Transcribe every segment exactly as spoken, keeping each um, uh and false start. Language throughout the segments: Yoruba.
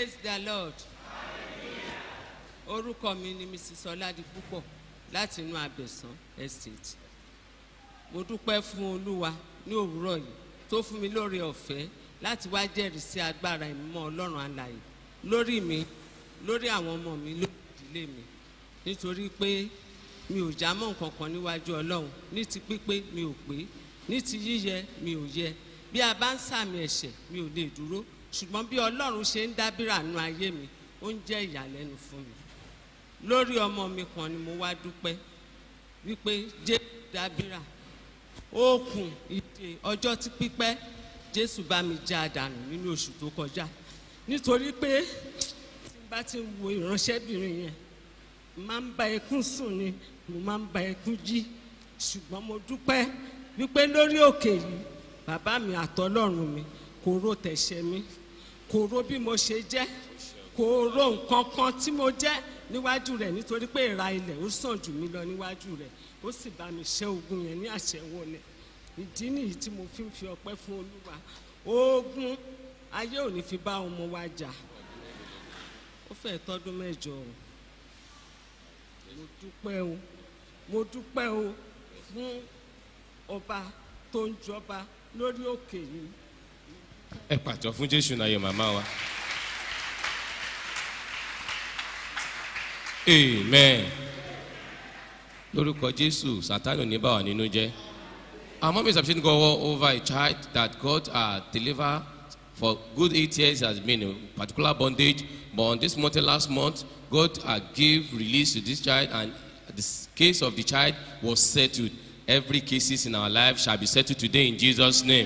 Praise the Lord. Orúkọ mi ni Missus Ọládipúpọ̀ láti inú Abẹ̀sán Estate. Mo dúpẹ́ fún Olúwa ní òwúrọ̀ yìí tó fún mi lórí ọ̀fẹ́ láti wá jẹ́rìí sí agbára ìmọ̀ Ọlọ́run alààyè lórí mi, lórí àwọn ọmọ mi, lórí ìdílé mi. Nítorí pé mi ò já mọ́ nǹkan kan níwájú Ọlọ́run, ní ti pípé mi ò pé, ní ti yíyẹ mi ò yẹ. Bí a bá ń sàmì ẹ̀ṣẹ̀ mi ò lè dúró, ṣùgbọ́n bí Ọlọ́run ṣe ń dábìrà nínú ayé mi, ó ń jẹ́ ìyàlẹ́nu fún mi. Lórí ọmọ mi kan ni mo wá dúpẹ́ wípé Jésù dábìrà, ó kùn ìdè ọjọ́ tí pípẹ́, Jésù bá mi já dànù nínú oṣù tó kọjá. Nítorí pé tí n bá ti ń wo ìránṣẹ́bìnrin yẹn, máa ń ba ẹkún sùn ni, mo máa ń ba ẹkún jí. Ṣùgbọ́n mo dúpẹ́ wípé lórí òkè yìí, bàbá mi àtọlọ́run mi kò rò tẹ̀ṣẹ̀ mi, kò rò bí mo ṣe jẹ́, kò rò nǹkan kan tí mo jẹ́ níwájú rẹ̀, nítorí pé ìra ilẹ̀ ó sàn jù mí lọ níwájú rẹ̀, ó sì bá mi ṣẹ́ ogun yẹn ní àṣẹwọlẹ̀. Ìdí nìyí tí mo fi ń fi ọpẹ́ fún Olúwa. Ogun ayé ò ní fi bá ọmọ wa jà. Ó fẹ́ tọ́dún mẹ́jọ o. Mo dúpẹ́ o, mo dúpẹ́ o fún ọba tó ń jọba lórí òkè yìí. Ẹ pàtó fún Jésù náà yẹ màmá wa. Amen. Lórúkọ Jésù, Sátánì ò ní bá wa nínú jẹ́. Our mom is appreciating God over a child that God uh, delivered for good eight years has been in particular bondage. But on this month, last month, God uh, gave release to this child, and the case of the child was settled. Every cases in our life shall be settled today in Jesus' name.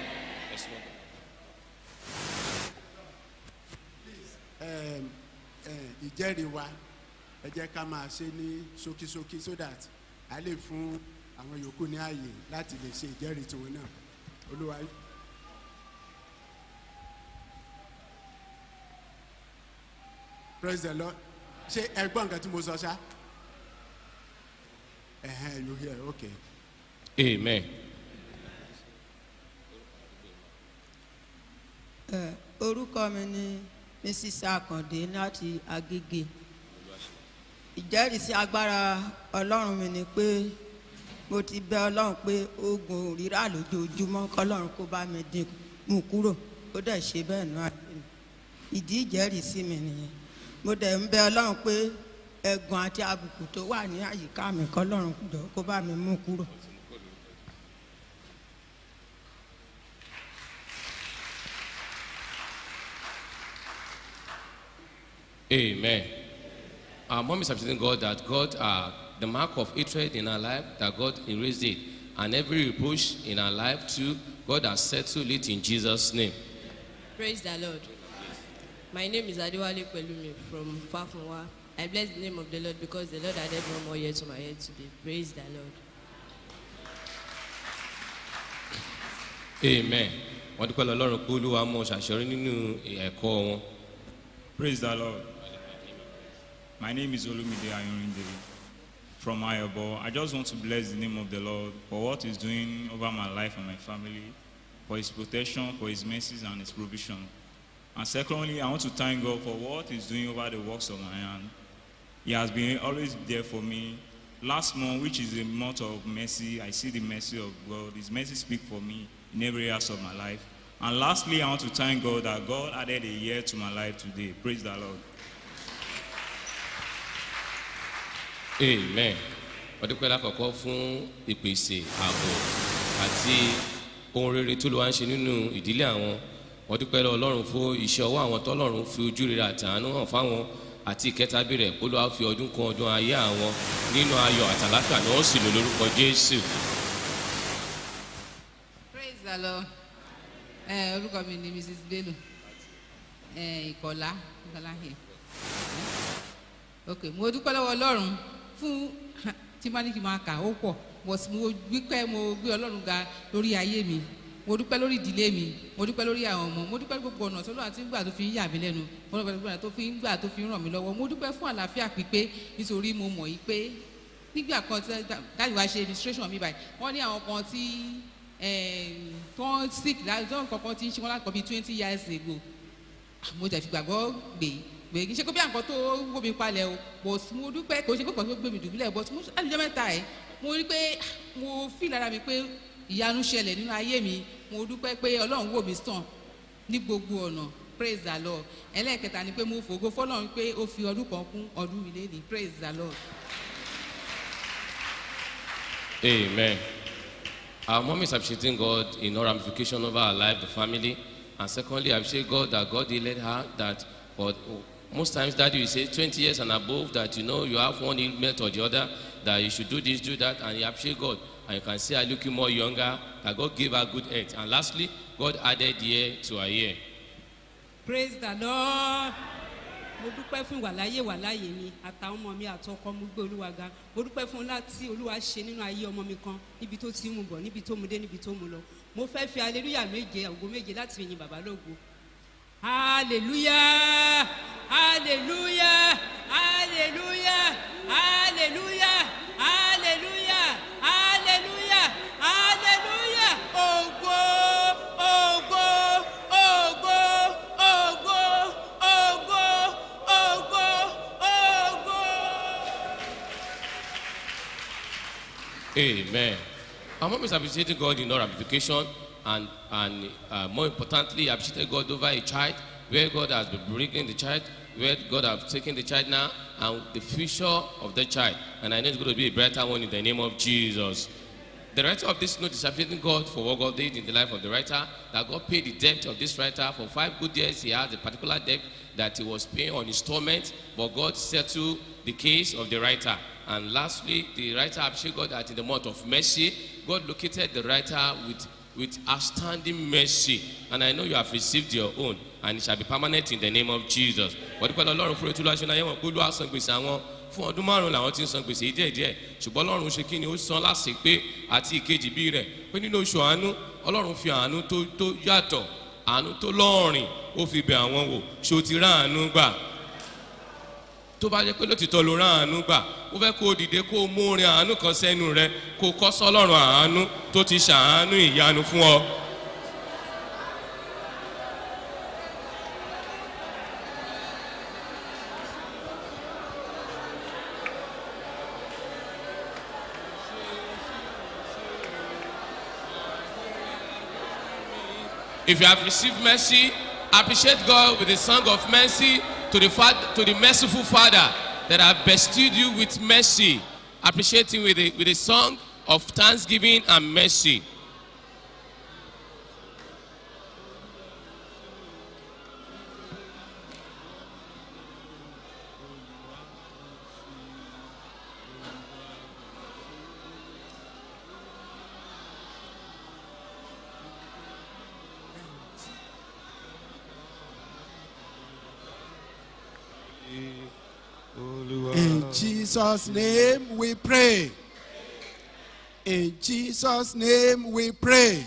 Ìjẹ́rìí wa ẹ jẹ́ ká máa ṣe ní ṣókíṣókí so that a lè fún àwọn yòókù ní ààyè láti lè ṣe ìjẹ́rìí tiwọn náà. Olúwa. Praise the Lord. Ṣé ẹ gbọ́ nǹkan tí mo sọ ṣá? Ẹ̀hẹ́n, you hear, okay. Amen. Uh, orúkọ mi ni Missus Akande láti Agége. Ìjẹ́rìísí agbára Ọlọ́run mi ni pé mo ti bẹ Ọlọ́run pé oògùn rírà lójoojúmọ́ k'Ọlọ́run kó bá mi dín mú kúrò, ó dẹ̀ ṣe bẹ́ẹ̀ náà. Ìdí ìjẹ́rìísí mi nìyẹn. Mo dẹ̀ ń bẹ Ọlọ́run pé ẹ̀gàn àti àbùkù tó wà ní àyíká mi k'Ọlọ́run jọ kó bá mi mú kúrò. Amen. Our mom is appreciating God that God, uh, the mark of hatred in our life, that God erased it. And every reproach in our life too, God has settled it in Jesus' name. Praise the Lord. My name is Adewale Pelumi from Fafunwa. I bless the name of the Lord because the Lord added one more year to my head today. Praise the Lord. Amen. Wọ́n dúpẹ́ lọ́lọ́run pé Olúwa mú ṣàṣeyọrí nínú ẹ̀kọ́ wọn. Praise the Lord. My name is Olumide Ayorinde from Ayobo. I just want to bless the name of the Lord for what He's doing over my life and my family, for His protection, for His mercies and His provision. And secondly, I want to thank God for what He's doing over the works of my hand. He has been always there for me. Last month, which is a month of mercy, I see the mercy of God. His mercy speak for me in every area of my life. And lastly, I want to thank God that God added a year to my life today. Praise the Lord. Amen. Wọ́n dúpẹ́ lákọ̀ọ́kọ́ fún ìpèsè ààbò àti ohun rere tó ló wá ń ṣe nínú ìdílé àwọn. Wọ́n dúpẹ́ lọ́wọ́ Ọlọ́run fún iṣẹ́ ọwọ́ àwọn tọ́lọ́run fi ojú rere àti àánú hàn fáwọn àti ìkẹta bí rẹ̀ Olúwa fi ọdún kan ọdún ayé àwọn nínú ayọ̀ àtàláfíà ni wọ́n sì lò lórúkọ Jésù. Praise the Lord. Orúkọ mi ni Missus Bello Ìkọlá Ìkọlá here. Okay, mo dúpẹ́ lọ́wọ́ Ọlọ́run fún tí bá ní kí n máa kà ó pọ̀, mo dúpẹ́ mo gbé Ọlọ́run ga lórí ayé mi, mo dúpẹ́ lórí ìdílé mi, mo dúpẹ́ lórí àwọn ọmọ, mo dúpẹ́ gbogbo ọ̀nà tó lọ́wọ́ àti gbà tó fi ń yà mí lẹ́nu, mo dúpẹ́ gbogbo ọ̀nà tó fi ń gbà tó fi ń ràn mí lọ́wọ́, mo dúpẹ́ fún àlàáfíà pípé nítorí mo mọ̀ yìí pé nígbà kan tí dájú wa ṣe administration mi báyìí wọ́n ní àwọn kan tí tó ń sick láti tó ń kọ́kọ́ tí ń ṣe wọ́n láti kọ́ bí twenty years ago mo tẹ̀ fi gbàgbọ́ gbé gbé kí n ṣe kó bí àǹkan tó wó mi palẹ̀ o but mo dúpẹ́ kò ṣe kó kàn tó gbé mi dùbúlẹ̀ but mo àlùjọ mẹ́ta ẹ̀ mo rí pé mo fi lára mi pé ìyanu ṣẹlẹ̀ nínú ayé mi mo dúpẹ́ pé ọlọ́run wò mí sàn ní gbogbo ọ̀nà praise the lord ẹlẹ́ẹ̀kẹta ni pé mo fògo fọlọ́run pé ó fi ọdún kan kún ọdún mi lẹ́yìn praise the lord. Amen. Our mom is appreciating God in all ramification over her life, the family, and secondly, I appreciate God that God did let her that for most times daddy will say twenty years and above that you know you have one ailment or the other that you should do this, do that, and you appreciate God. And you can see her looking more younger, that God gave her good health. And lastly, God added year to her year. Praise the Lord. Mo dúpẹ́ fún ìwàláyé ìwàláyé mi àtàwọn ọmọ mi àtọkọ mo gbé olúwa ga mo dúpẹ́ fún láti olúwa ṣe nínú ayé ọmọ mi kan níbi tó ti mú bọ̀ níbi tó mú dé níbi tó mú lọ mo fẹ́ fi hallelujah méje ògo méje láti fi yin bàbá lógo hallelujah hallelujah hallelujah hallelujah hallelujah hallelujah hallelujah ògo ògo ògo ògo ògo ògo ògo. Amen. Our mom is appreciating God in all ramification and, and uh, more importantly, appreciating God over a child, where God has been bringing the child, where God has taken the child now, and the future of the child. And I know it's going to be a brighter one in the name of Jesus. The writer of this note is appreciating God for what God did in the life of the writer, that God paid the debt of this writer. For five good years, he had a particular debt that he was paying on installment, but God settled the case of the writer. And lastly, the writer appreciated God that in the month of mercy, God located the writer with, with outstanding mercy. And I know you have received your own, and it shall be permanent in the name of Jesus. But the Lord for it fún ọdún márùn làwọn ti ń san gbèsè díẹ̀ díẹ̀ ṣùgbọ́n Ọlọ́run ṣe kí ni ó san láṣẹ pé àti ìkejì bí rẹ̀ pé nínú oṣù àánú Ọlọ́run fi àánú tó tó yàtọ̀ àánú tó lọ́ọ̀rìn ó fi bẹ̀ àwọn wò ṣé o ti rá àánú gbà tó bá jẹ́ pé lótìtọ́ ló rá àánú gbà ó fẹ́ kó o dìde kó o mú orin àánú kan sẹ́nu rẹ kó o kọ́ sọ́lọ́run àánú tó ti ṣàánú ìyanu fún ọ. If you have received mercy, appreciate God with a song of mercy to the, father, to the merciful Father that have bestowed you with mercy. Appreciate Him with a, with a song of thanksgiving and mercy. In Jesus' name we pray. In Jesus' name we pray.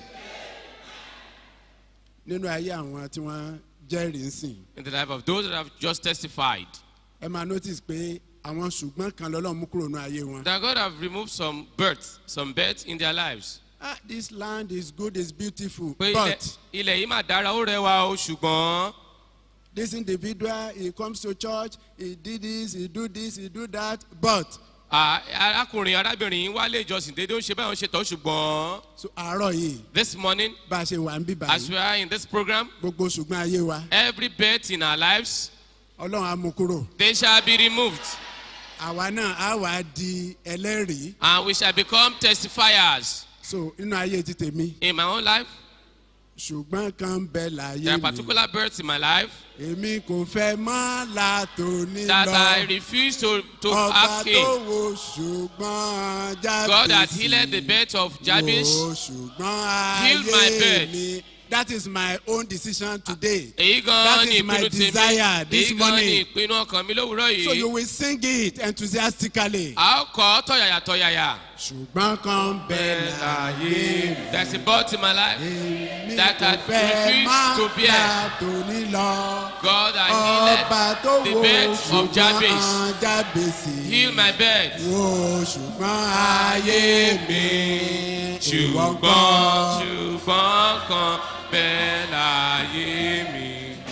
Nínú ayé àwọn tí wọ́n jẹ́rìí sìn. In the life of those that have just testified. Ẹ máa notice pé àwọn ṣùgbọ́n kan lọ́lọ́run mú kúrò ní ayé wọn. That God have removed some births, some births in their lives. Ah, this land is good, is beautiful. Pé But ilẹ̀ yìí máa dára ó rẹwà o ṣùgbọ́n. this individual, he comes to church, he did this, he do this, he do that, but. arákùnrin arábìnrin yìí wá lé ìjọsìn dédé ó ṣe báyọ̀ ṣe tọ́ ṣùgbọ́n. so àárọ̀ yìí. this morning. bá a ṣe wà ń bí báyìí. as we are in this program. gbogbo ṣùgbọ́n ayé wa. every birth in our lives. ọlọ́run á mú kúrò. they shall be removed. àwa náà á wà di ẹlẹ́rìí. and we shall become testifiers. so inú ayé ti tèmi. in my own life. ṣùgbọ́n kan bẹ láyé mi. there are particular births in my life. èmi kò fẹ́ mọ́ látòní lọ. that I refuse to to act in. ọba tó wo ṣùgbọ́n Jábésì. God that healed the birth of Jabez. wo ṣùgbọ́n healed my ayé birth. mi. that is my own decision today. èyí gan that ni is my ìpinnu desire tèmi. this èyí gan morning. ni ìpinnu ọkàn mi lówùúrọ̀ yìí. so you will sing it enthusiastically. a ó kọ́ tọ̀yàyà tọ̀yàyà. ṣùgbọ́n kan bẹ láyé mi. there is a birth in my life. èmi that kò I fẹ́ refuse to mọ́ bear. látòní lọ. God that ọba tó healed the wo birth of Jabez. ṣùgbọ́n Jábésì. heal my birth. wo ṣùgbọ́n ayé mi. ìwọ ṣùgbọ́n ṣùgbọ́n kan bẹ́ẹ̀ láyé mi.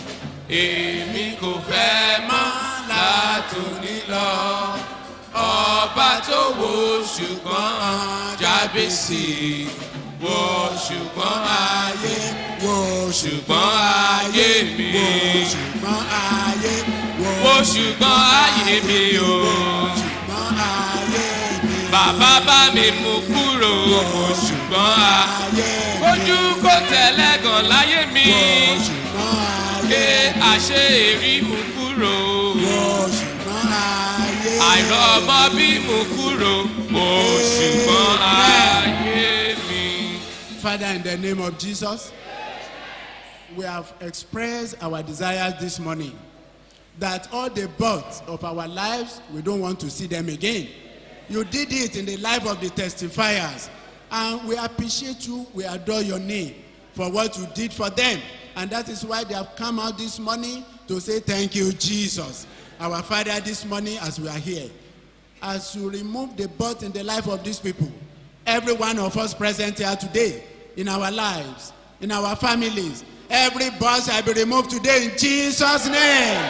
èmi kò fẹ́ mọ́ látòní lọ. Ọba tó wo ṣùgbọ́n Jábésì, wo ṣùgbọ́n ayé, wo ṣùgbọ́n ayé mi, wo ṣùgbọ́n ayé, wo ṣùgbọ́n ayé mi o. ṣùgbọ́n ayé mi. Bàbá bá mi mú kúrò, wo ṣùgbọ́n ayé mi. Ojú kò tẹ̀lẹ́gàn láyé mi, wo ṣùgbọ́n ké ayé mi. àṣẹ èrí mú kúrò. wo ṣùgbọ́n ayé mi. Àìrọ́mọ bí mú kúrò, wo ṣùgbọ́n ayé mi. Father, in the name of Jesus, we have expressed our desires this morning that all the births of our lives, we don't want to see them again. You did it in the life of the testifiers, and we appreciate you, we adore your name for what you did for them. And that is why they have come out this morning to say thank you, Jesus. Our Father, this morning as we are here, as you remove the birth in the life of these people, every one of us present here today, in our lives, in our families, every birth shall be removed today in Jesus' name.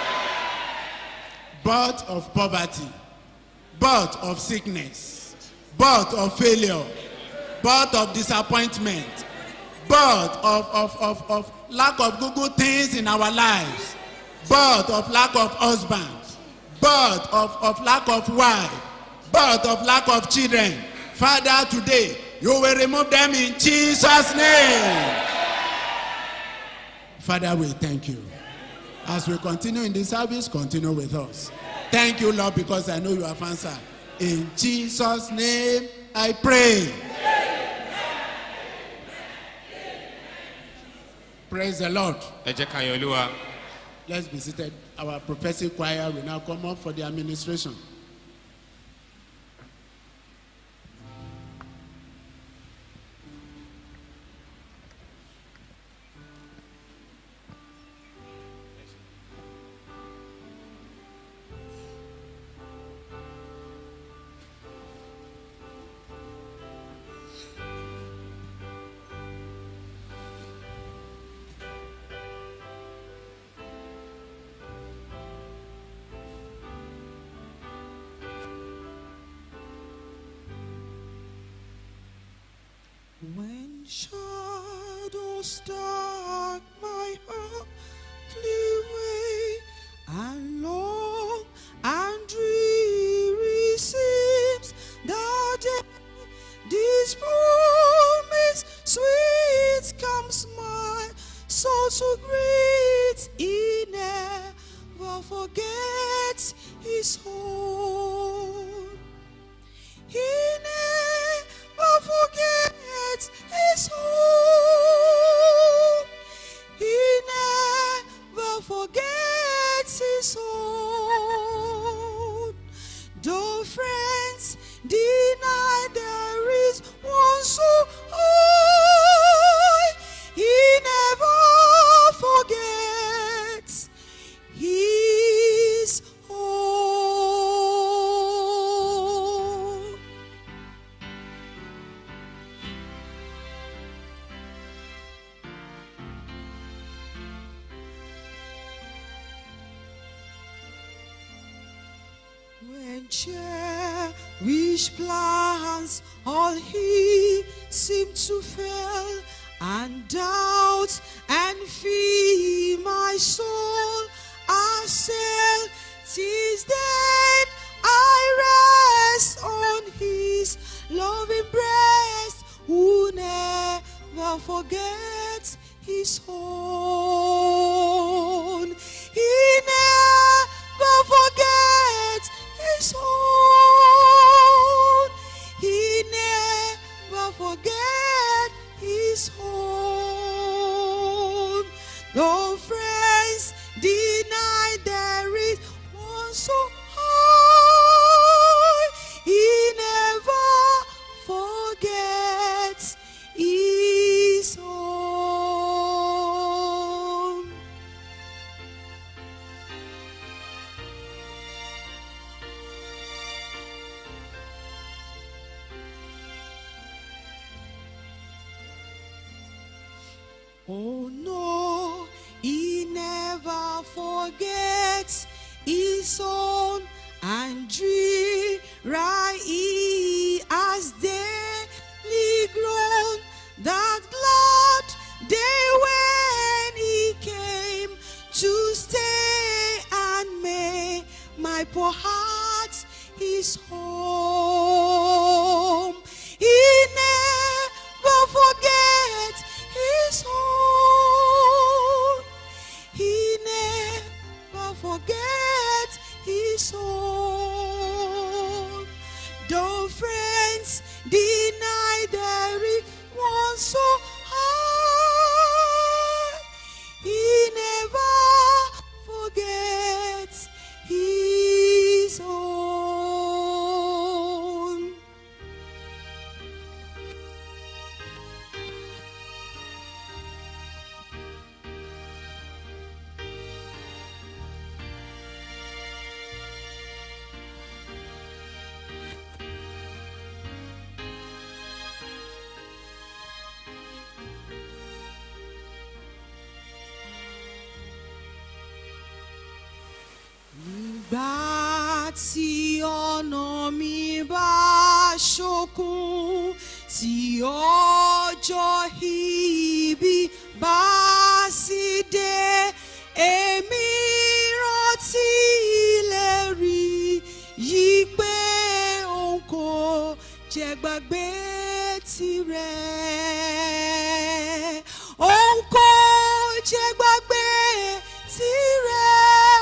Birth of poverty, birth of sickness, birth of failure, birth of disappointment, birth of, of, of, of lack of good, good things in our lives, birth of lack of husband, birth of, of lack of wife, birth of lack of children. Father, today, you will remove them in Jesus' name. Father, we thank you. As we continue in this service, continue with us. Thank you, Lord, because I know you have answered. In Jesus' name, I pray. Praise the Lord. Let's be seated. Our prophetic choir will now come up for the administration. When shadows dark my earthly way, and long and dreary seems the day, this promise sweet comes my soul to greet. He never forgets his own. He never forgets his own. He never forgets his own. Though friends deny there is one so high, he never forgets his own. When cherished plans all he seemed to fail, and doubt and fear my soul assail, 'tis then I rest on his loving breast, who never forgets his own. He never forgets his own. He never forgets his own. Though friends deny there is one so high, he never forgets his own. Oh no, he never forget his own and dreary he has daily grown, that glad day when he came to stay and make my poor heart his home. He never forget his own. He never forget his own. Though friends deny there is one so high, he never forgets his own. Nígbà tí ọ̀nà mi bá ṣókùn, tí ọjọ́ ibi bá sì dé, èmi rántí ìlérí yìí pé òun kò jẹ́ gbàgbé tirẹ̀. Òun kò jẹ́ gbàgbé tirẹ̀.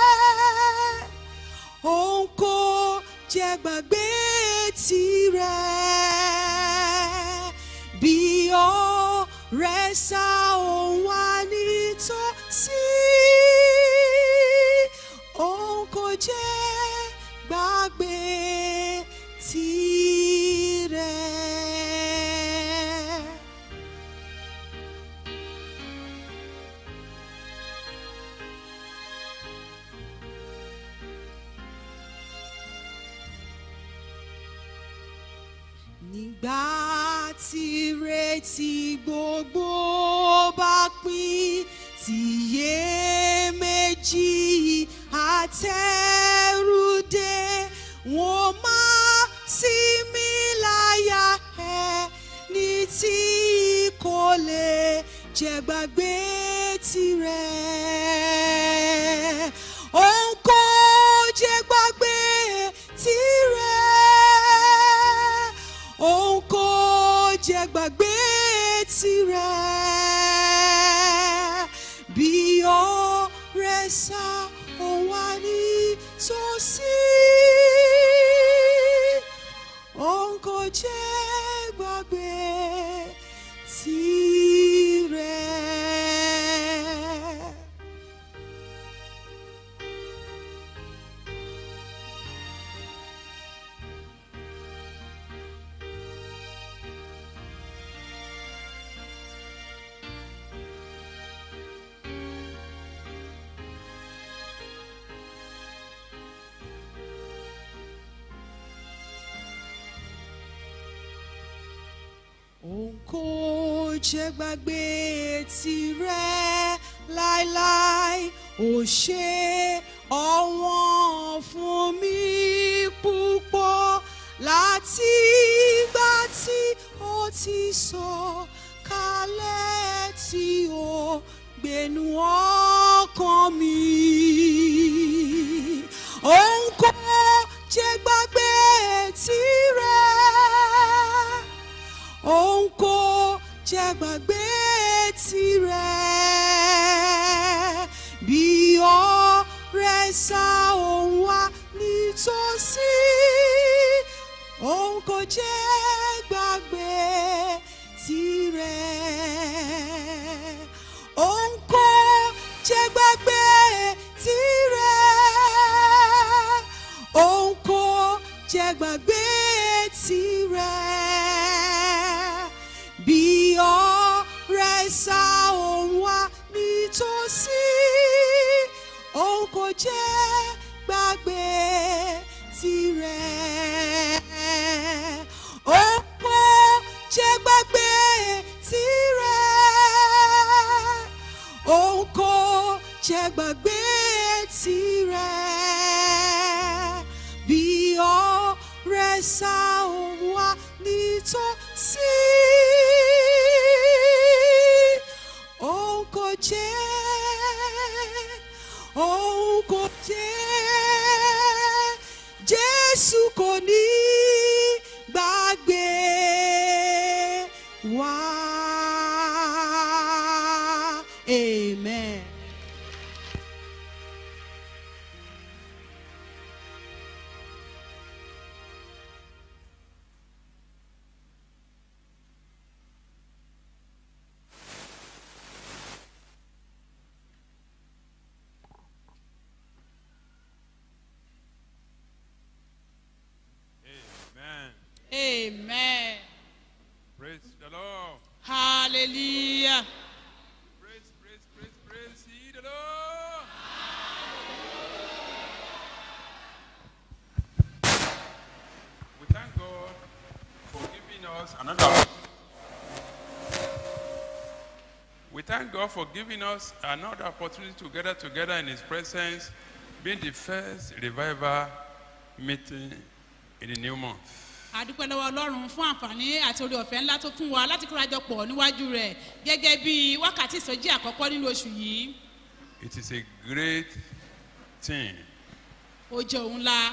Òun kò jẹ́ gbàgbé tirẹ̀. Bí ọ̀rẹ́ sá òun wà nítòsí, òun kò jẹ́ gbàgbé tirẹ̀. Nígbà tí ìrètí gbogbo bá pín, tí iyèméjì àtẹ̀rù dé, wọ́n máa sinmi láyà ẹni tí kò lè jẹ́ gbàgbé tirẹ̀. Òun kò jẹ́ gbàgbé tirẹ̀. Òun kò jẹ́ gbàgbé tirẹ̀. Bí ọ̀rẹ́ sá òun wà nítòsí, òun kò jẹ́ gbàgbé tirẹ̀. Òun kò jẹ́ gbàgbé tirẹ̀ láíláí. Ó ṣe ọ̀wọ́n fún mi púpọ̀ láti ìgbà tí ó ti sọ kalẹ̀, tí ó gbénú ọkàn mi. Òun kò jẹ́ gbàgbé tirẹ̀. Òun kò jẹ́ gbàgbé tirẹ̀. Bí ọ̀rẹ́ sá òun wà nítòsí, òun kò jẹ́ gbàgbé tirẹ̀. Òun kò jẹ́ gbàgbé tirẹ̀. Òun kò jẹ́ gbàgbé tirẹ̀. Bí ọ̀rẹ́ sá òun wà nítòsí, òun kò jẹ́ gbàgbé tirẹ̀. Òun kò jẹ́ gbàgbé tirẹ̀. Òun kò jẹ́ gbàgbé sá òun wá nítòsí. Òun kò jẹ́, òun kò jẹ́, Jésù kò ní gbàgbé wá. Amen. Amen. Praise the Lord. Hallelujah. Praise, praise, praise, praise ye the Lord. We thank God for giving us another. We thank God for giving us another opportunity to gather together in His presence, being the first revival meeting in the new month. Adúpẹ́ lọ́wọ́ Ọlọ́run fún àǹfààní àti oore ọ̀fẹ́ ńlá tó fún wa láti kórajọ pọ̀ níwájú rẹ̀ gẹ́gẹ́ bí wákàtí ìsọjí àkọ́kọ́ nínú oṣù yìí. It is a great thing. Ó jẹ́ òun ńlá.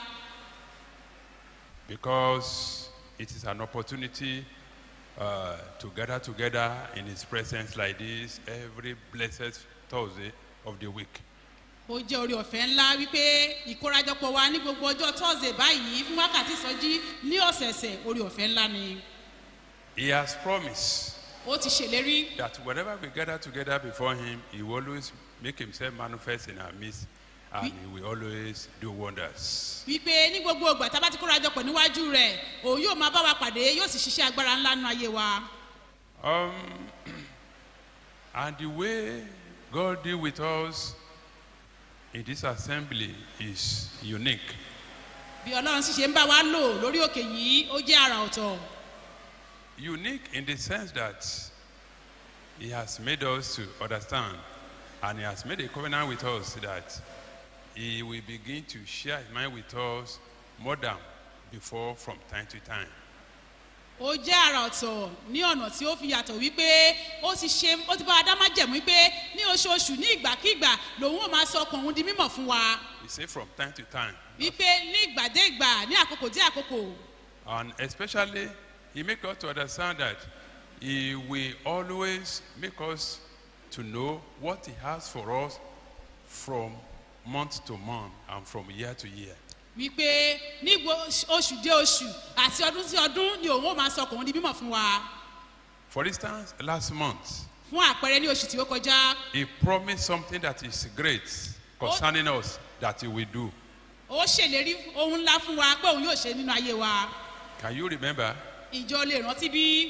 Because it is an opportunity uh, to gather together in His presence like this every blessed Thursday of the week. Ó jẹ́ oore ọ̀fẹ́ ńlá wípé ìkórajọpọ̀ wa ní gbogbo ọjọ́ Thursday báyìí fún wákàtí ìsọjí ní ọ̀sẹ̀ẹ̀sẹ̀ oore ọ̀fẹ́ ńlá ni. He has promised Ó ti ṣèlérí that whenever we gather together before Him, He will always make Himself manifest in our midst and He will always do wonders. wípé ní gbogbo ìgbà tá a bá ti kórajọpọ̀ níwájú rẹ̀ òun yóò máa bá wa pàdé yóò sì ṣiṣẹ́ agbára ńlá nínú ayé wa. Um, and the way God deal with us in this assembly is unique. Bí Ọlọ́run sì ṣe ń bá wa lò lórí òkè yìí ó jẹ́ àrà ọ̀tọ̀. Unique in the sense that He has made us to understand and He has made a covenant with us that He will begin to share His mind with us more than before from time to time. Ó jẹ́ àrà ọ̀tọ̀ ní ọ̀nà tí ó fi yàtọ̀ wípé ó ti ṣe ó ti bá Adá májẹ̀mú wípé ní oṣooṣù ní ìgbàkígbà lòun ó máa sọ ọkàn òun di mímọ̀ fún wa. He say from time to time. Wípé ní ìgbà dé ìgbà ní àkókò dé àkókò. And especially He make us to understand that He will always make us to know what He has for us from month to month and from year to year. Wípé ní oṣù dé oṣù àti ọdún sí ọdún ni òun ó máa sọ ọkàn òun di mímọ̀ fún wa. For instance, last month, Fún àpẹẹrẹ ní oṣù tí ó kọjá. He promised something that is great concerning us that He will do. Ó ṣèlérí ohun ńlá fún wa pé òun yóò ṣe nínú ayé wa. Can you remember? Ìjọ lè rántí bí.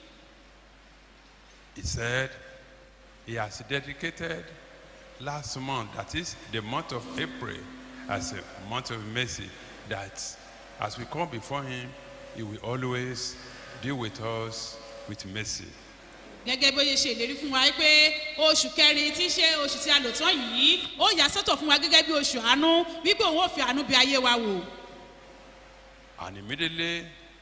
He said He has dedicated last month, that is the month of April, as a month of mercy, that as we come before Him, He will always deal with us with mercy. Gẹ́gẹ́ bí ó ṣe ìlérí fún wa pé oṣù kẹrin tí í ṣe oṣù tí a lò tán yìí ó yà sọ́tọ̀ fún wa gẹ́gẹ́ bí oṣù àánú wípé òun ó fi àánú bí ayé wa wò. And immediately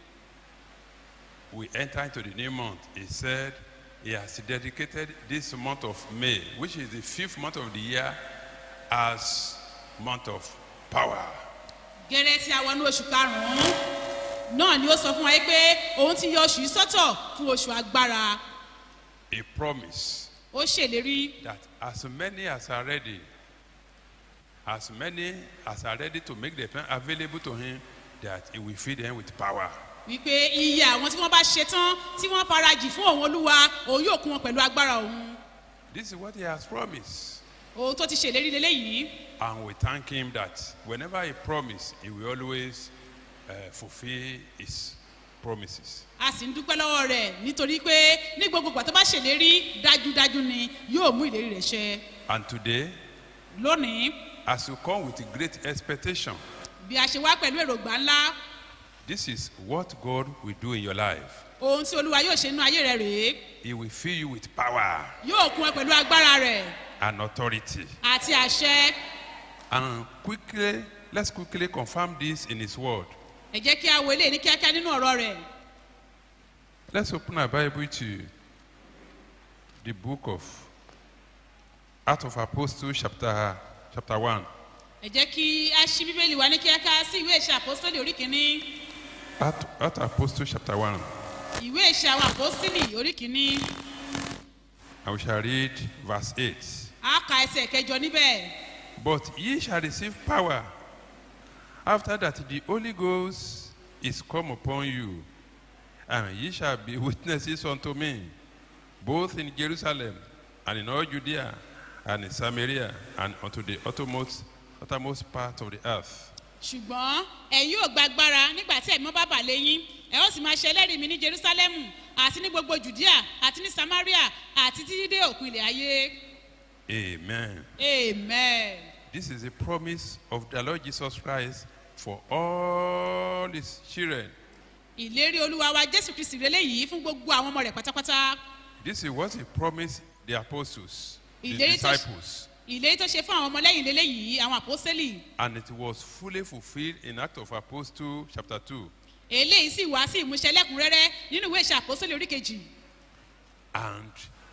we enter into the new month. He said He has dedicated this month of May, which is the fifth month of the year, as month of power. Gẹ́rẹ́ tí a wọnú oṣù karùn-ún náà ni ó sọ fún wa pé òun ti yọ oṣù yìí sọ́tọ̀ fún oṣù agbára. He promised Ó ṣèlérí that as many as are ready, as many as are ready to make the pen available to Him, that He will feed them with power. wípé iye àwọn tí wọ́n bá ṣe tán tí wọ́n farajì fún òun Olúwa òun yóò kún wọn pẹ̀lú agbára òun. This is what He has promised. Òun tó ti ṣèlérí leléyìí. And we thank Him that whenever He promised, He will always uh, fulfill His promises. A sì ń dúpẹ́ lọ́wọ́ rẹ̀ nítorí pé ní gbogbo ìgbà tó bá ṣèlérí dájúdájú ni yóò mú ìlérí rẹ̀ ṣẹ. And today, Lónìí, as you come with great expectation, bí a ṣe wá pẹ̀lú èròǹgbà ńlá, this is what God will do in your life. ohun tí Olúwa yóò ṣe nínú ayé rẹ̀ rèé. He will fill you with power Yóò kún ẹ pẹ̀lú agbára rẹ̀ and authority. àti àṣẹ. And quickly, let's quickly confirm this in His word. ẹ jẹ́ kí a wo eléyìí ní kíákíá nínú ọ̀rọ̀ rẹ̀. Let's open our Bible to the book of Acts of Apostles, chapter, chapter one. ẹ jẹ́ kí a ṣí bíbélì wa ní kíákíá sí ìwé ìṣe àpọ́sítélì orí kìíní. Acts Acts of Apostles, chapter one. ìwé ìṣe àwọn àpọ́sítélì orí kìíní. And we shall read verse eight. a ka ẹsẹ̀ kẹjọ níbẹ̀. But ye shall receive power after that the Holy Ghost is come upon you, and ye shall be witnesses unto me, both in Jerusalem and in all Judea and in Samaria and unto the uttermost, uttermost part of the earth. ṣùgbọ́n ẹ̀yin yóò gba agbára nígbà tí ẹ̀mí bá bà lé yín ẹ ó sì máa ṣe ẹlẹ́rìí mi ní jerusalemu àti ní gbogbo judea àti ní samaria àti títí dé òpin ilẹ̀ ayé. Amen. Amen. This is a promise of the Lord Jesus Christ for all his children. ìlérí olúwa wa jésù kristi rẹ léyìí fún gbogbo àwọn ọmọ rẹ pátápátá. This is what he promised the apostles, the ìlérí tó disciples. ìlérí tó ṣe fún àwọn ọmọlẹ́yìn lélẹ́yìí àwọn àpọ́sẹ́lì. And it was fully fulfilled in Acts of Apostles chapter two. eléyìí sì wá sí ìmúṣẹ lẹ́kùnrẹ́rẹ́ nínú ìwé ìṣe àpọ́sẹ́lì orí kejì. And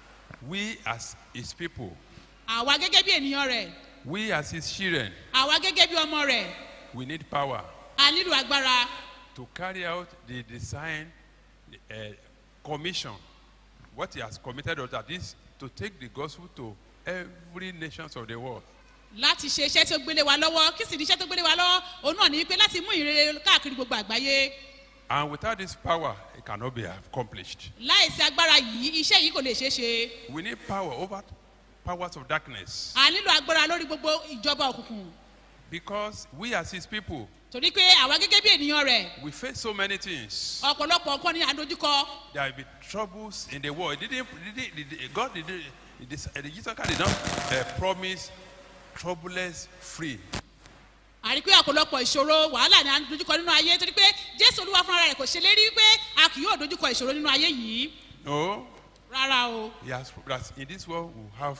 we as his people, àwa gẹ́gẹ́ bí ènìyàn rẹ̀. we as his children, àwa gẹ́gẹ́ bí ọmọ rẹ̀. we need power a nílò agbára. to carry out the design uh, commission, what he has committed us, that is to take the gospel to every nations of the world. láti ṣe iṣẹ́ tí ó gbélé wa lọ́wọ́ kí sì ní iṣẹ́ tó gbélé wa lọ́wọ́ òun náà ní pé láti mú ìrere káàkiri gbogbo àgbáyé. And without this power, it cannot be accomplished. láìsí agbára yìí iṣẹ́ yìí kò lè ṣeé ṣe. We need power over powers of darkness, a nílò agbára lórí gbogbo ìjọba òkùnkùn. because we as his people, torí pé àwa gẹ́gẹ́ bí ènìyàn rẹ̀. we face so many things. ọ̀pọ̀lọpọ̀ nǹkan ni à ń dojúkọ. There will be troubles in the world. Didn't, didn't, did, God did, did, did Jesus Christ did not uh, promise troubleless free. a rí pé ọ̀pọ̀lọpọ̀ ìṣòro wàhálà ni à ń dojúkọ nínú ayé torí pé jésù olúwa fúnra rẹ̀ kò ṣèlérí pé a kì yóò dojúkọ ìṣòro nínú ayé yìí. No. rárá o. Yes, in this world we have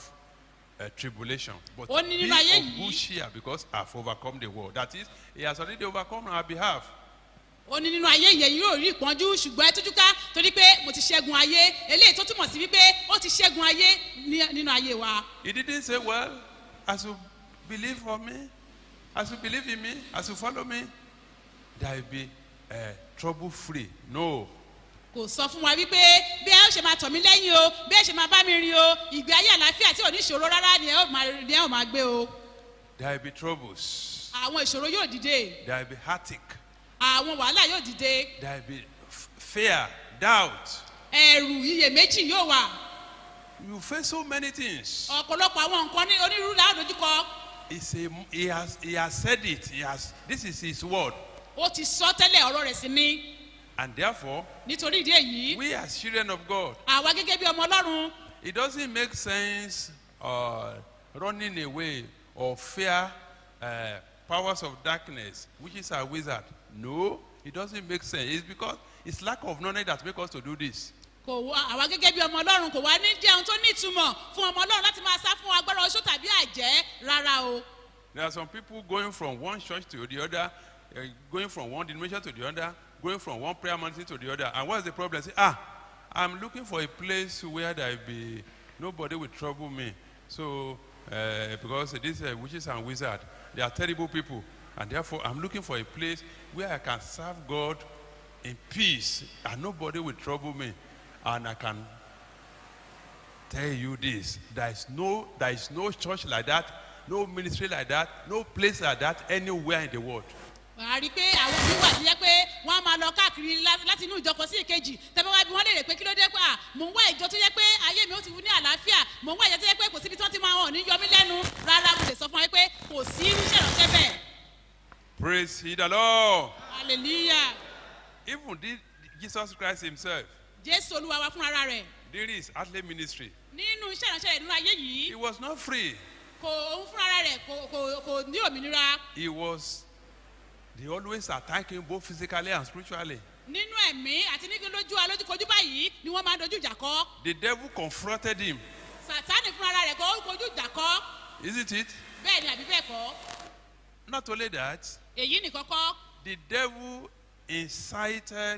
a tribulation. But Ó ní be nínú ayé of yìí. good cheer, because I've overcome the world. That is, he has already overcome on our behalf. ó ní nínú ayé yẹn yóò rí ìpọ́njú ṣùgbọ́n ẹ tújú ká torí pé mo ti ṣẹ́gun ayé eléyìí tó túmọ̀ sí wípé ó ti ṣẹ́gun ayé ní- nínú ayé wa. He didn't say, well, as you believe for me, as you believe in me, as you follow me, there will be uh, trouble free. No. kò sọ fún wa wípé bí ẹ ó ṣe máa tọ̀ mí lẹ́yìn o bí ẹ ṣe máa bá mi rin o ìgbé ayé àlàáfíà tí ò ní ìṣòro rárá ni ẹ ó máa ni ẹ ó máa gbé o. There will be troubles. àwọn ìṣòro yóò dìde There will be heartache. àwọn wàhálà yóò dìde There will be f- fear, doubt. ẹ̀rù iyèméjì yóò wà You face so many things. ọ̀pọ̀lọpọ̀ àwọn nǹkan ní onírúurú láàdójúkọ. It's a, he, has, he has said it. He has, this is his word. ó ti sọ tẹ́lẹ̀ ọ̀rọ̀ rẹ̀ sí ní And therefore, nítorí ìdí èyí we as children of God, àwa gẹ́gẹ́ bí ọmọ ọlọ́run it doesn't make sense uh, running away or fear uh, powers of darkness, which is a wizard. No, it doesn't make sense. It's because it's lack of knowledge that makes us to do this. kò wá àwa gẹ́gẹ́ bí ọmọ ọlọ́run kò wá ní jẹ́ ohun tó ní ìtumọ̀ fún ọmọ ọlọ́run láti máa sá fún agbára oṣó tàbí àjẹ́ rárá o. There are some people going from one church to the other, uh, going from one denomination to the other, going from one prayer mountain to the other. And what's the problem? Say, ah, I'm looking for a place where there will be nobody will trouble me. So, uh, because these uh, witches and wizards, they are terrible people. And therefore, I'm looking for a place where I can serve God in peace and nobody will trouble me. And I can tell you this, there is no, there is no church like that, no ministry like that, no place like that anywhere in the world. wàá rí i pé àwọn òbí wà sí yẹ pé wọ́n á máa lọ káàkiri lá- láti inú ìjọkọ̀ sí ìkejì tẹ́fẹ́ wá bí wọ́n lè rè pé kí ló dé pé à mò ń wá ìjọ tó yẹ pé ayé mi ó ti wú ní àlàáfíà mò ń wá ìjọ tó yẹ pé kò síbi tí wọ́n ti máa hàn ní yọmí lẹ́nu rárá mo lè sọ fún wa pé kò sí irúṣẹ́ ìránṣẹ́ bẹ́ẹ̀. Praise ye the Lord. hallelujah Even the, Jesus Christ himself, jésù olúwa wa fúnra rẹ̀ during his earthly ministry, nínú iṣẹ́ ìránṣẹ́ rẹ̀ nínú ayé yìí he was not free. kò òun fúnra rẹ̀ kò kò kò ní òmìnira He was, they always attack him both physically and spiritually. nínú ẹ̀mí àti ní lójú alójúkojú báyìí ni wọ́n máa ń dojú ìjà kọ́ The devil confronted him, sàtánì fúnra rẹ̀ kò kojú ìjà kọ́ isn't it? bẹ́ẹ̀ ni àbí bẹ́ẹ̀ kọ́ Not only that, èyí nìkan kọ́ the devil incited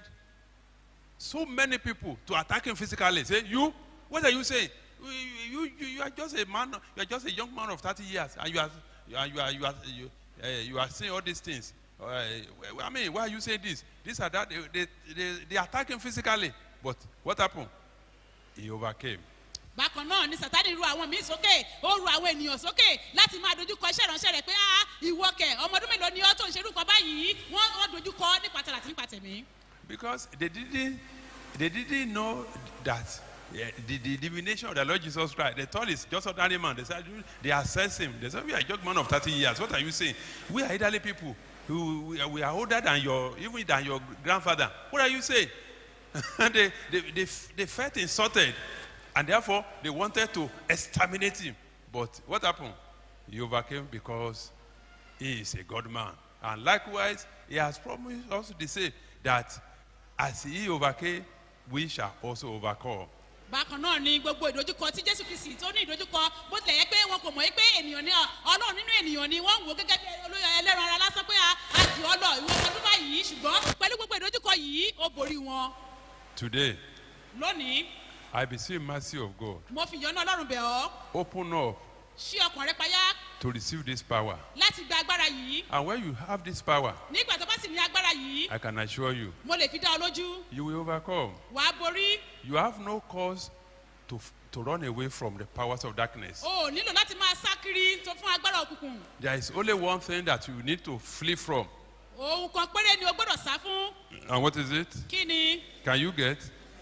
so many people to attack him physically. Say, you, what are you saying? You, you, you, you are just a man, you are just a young man of thirty years, and you are, you are, you are, you are, you, uh, you are saying all these things. Uh, I mean, why are you saying this? This or that? They, they, they, they attack him physically. But what happened? He overcame. Bákan náà ni Sátánì ru àwọn míì sókè, ó ru àwọn ènìyàn sókè láti máa dojú kọ iṣẹ́ ìránṣẹ́ rẹ̀ pé ah ìwọ kẹ̀ ọmọ ọdún mélòó ni ọ́ tó ń ṣerú nǹkan báyìí wọ́n wọ́n dojú kọ nípa tẹ̀lé àti nípa tẹ̀mí. Because they didn't, they didn't know that yeah, the, the divination of the Lord Jesus Christ. They thought it's just ordinary man. They said they assess him. They said we are a young man of thirty years. What are you saying? We are elderly people. Who we are, we are older than your even than your grandfather. What are you saying? they, they, they, they felt insulted, and therefore they wanted to exterminate him. But what happened? He overcame because he is a God man. And likewise, he has promised us to say that as he overcame, we shall also overcome. Bákan náà ni gbogbo ìdojúkọ tí Jésù Kristi tó ní ìdojúkọ bó tilẹ̀ yẹ pé wọn kò mọ̀ pé ènìyàn ni Ọlọ́run nínú ènìyàn ni wọ́n ń wò gẹ́gẹ́ bí olóyè ẹlẹ́ran ara lásán pé a jù ọ́ lọ ìwọ ọdún báyìí ṣùgbọ́n pẹ̀lú gbogbo ìdojúkọ yìí ó borí wọn. Today, lónìí, I beseech mercy of God. mo fi ìyọ́nú Ọlọ́run bẹ̀ ọ́. Open up ṣí ọkàn rẹ payá. to receive this power. láti gba agbára yìí. And when you have this power, nígbà tó bá sì ní agbára yìí. I can assure you, mo lè fi dá ọ lójú. you will overcome. wàá borí. You have no cause to, to run away from the powers of darkness. o nílò láti máa sá kiri tó fún agbára òkùnkùn. There is only one thing that you need to flee from. ohun kan péré ni o gbọ́dọ̀ sá fún. And what is it? kí ni. Can you get?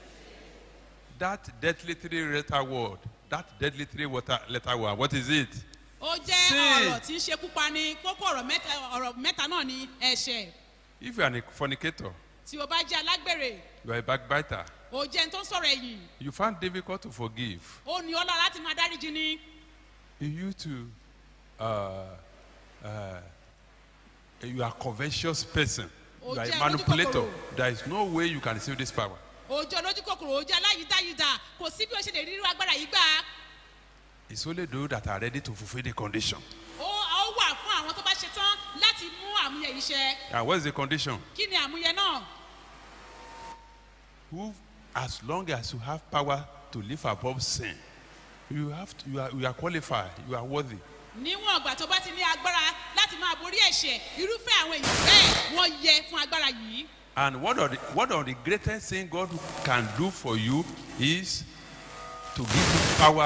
That deadly three-letter word. That deadly three-letter word. What is it? ó jẹ́ ọ̀rọ̀ tí ń ṣekú pani kókó ọ̀rọ̀ mẹ́ta ọ̀rọ̀ mẹ́ta náà ni ẹ̀ṣẹ̀. If you are a fornicator, tí o bá jẹ́ alágbèrè. you are a backbiter. o jẹ́ n tó ń sọ̀rọ̀ ẹ̀yìn. You find difficult to forgive. ó ní ọlọ́run láti máa dáríjì ni. You used to, uh, uh, you are a covetous person. You are a manipulator. There is no way you can receive this power. o jẹ́ olójú kòkòrò o jẹ́ aláyídáyídá kò sí bí o ṣe lè rí irú agbára yìí gbà. It's only those that are ready to fulfill the condition. ó ó wà fún àwọn tó bá ṣe tán láti mú àmúyẹ yìí ṣẹ. And what is the condition? kí ni àmúyẹ náà? Who, as long as you have power to live above sin, you have to, you are you are qualified, you are worthy. níwọ̀n ọgbà tó bá ti ní agbára láti máa borí ẹ̀ṣẹ̀ irúfẹ́ àwọn èèyàn bẹ́ẹ̀ wọ́n yẹ fún agbára yìí. And one of the one of the greatest things God can do for you is to give you power,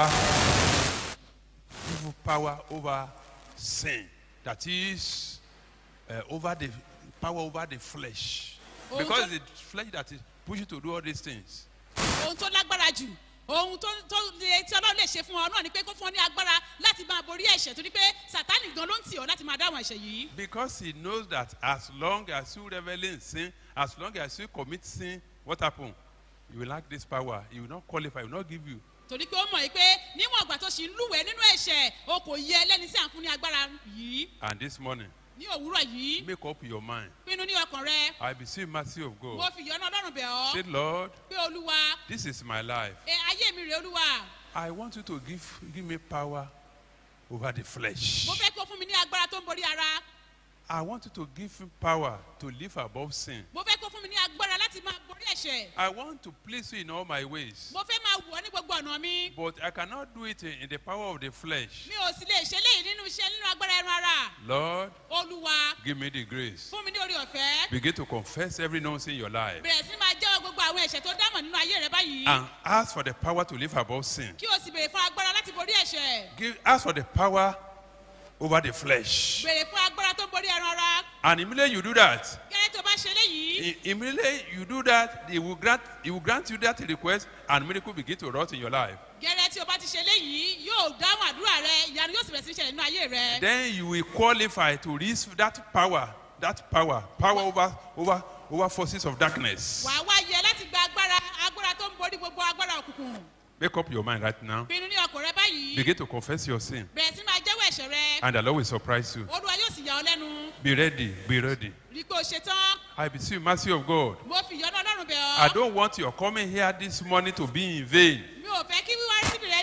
give you power over sin. That is uh, over the power over the flesh, because it's the flesh that is push you to do all these things. ohun tó lágbára jù ohun tó tó lè tí ọlọ́run lè ṣe fún ọ náà ni pé kó fún ọ ní agbára láti máa borí ẹ̀ṣẹ̀ torí pé sátánì gan ló ń tì ọ́ láti máa dáhùn ẹ̀ṣẹ̀ yìí. Because he knows that as long as you revel in sin, as long as you commit sin, what happen? You will lack this power. He will not qualify. He will not give you. torí pé ó mọ̀ yìí pé níwọ̀n ọgbà tó ṣì ń lúwẹ̀ẹ́ nínú ẹ̀ṣẹ̀ o kò yẹ ẹlẹ́ni sí à ń fún ní agbára yìí. And this morning, ní òwúrọ̀ yìí. make up your mind. pinnu ní ọkàn rẹ. I beseech mercy of God. mo fi ìyọ́nú ọlọ́run bẹ̀ ọ́. Say, Lord, pé olúwa. this is my life. ẹ ayé mi rè olúwa. I want you to give give me power over the flesh. mo fẹ́ kó fún mi ní agbára tó ń borí ara. I want you to give me power to live above sin. mo fẹ́ kó fún mi ní agbára láti máa borí ẹ̀ṣẹ̀. I want to please you in all my ways. mo fẹ́ máa wù ọ́ ní gbogbo ọ̀nà mi. But I cannot do it in, in the power of the flesh. mi ò sì lè ṣe léyìí nínú iṣẹ́ nínú agbára ẹran ara. Lord, olúwa. give me the grace. fún mi ní orí ọ̀fẹ́. Begin to confess every nonsense in your life. bẹ̀rẹ̀ sí máa jẹ́wọ́ gbogbo àwọn ẹ̀ṣẹ̀ tó dámọ̀ nínú ayé rẹ báyìí. And ask for the power to live above sin. kí o sì béèrè fún agbára láti borí ẹ̀ṣẹ̀. Give, ask for the power over the flesh. béèrè fún agbára tó ń borí ẹran ara. And immediately you do that, gẹ́gẹ́ tó bá ṣe léyìí. i- immediately you do that, he will grant, he will grant you that request, and miracle begin to rot in your life. gẹ́gẹ́ tí o bá ti ṣe léyìí yóò dáhùn àdúrà rẹ ìyanu yóò sì bẹ̀rẹ̀ sí ṣẹlẹ̀ nínú ayé rẹ. Then you will qualify to receive that power, that power, power over over over forces of darkness. wàá wá yẹ láti gba agbára agbára tó ń borí gbogbo agbára òkùnkùn. Make up your mind right now. pinnu ní ọkàn rẹ báyìí. Begin to confess your sin, bẹ̀rẹ̀ sí máa jẹ́wọ́ ẹ̀ṣẹ̀ rẹ. and the Lord will surprise you. olúwa yóò sì yà ọ́ lẹ́nu. Be ready, be ready. rí i pé o ṣe tán. I beseech mercy of God. mo fi ìyọ́nú ọlọ́run bẹ̀ ọ́. I don't want your coming here this morning to be in vain. mi ò fẹ́ kí wíwá síbi rẹ ní òwúrọ̀ yìí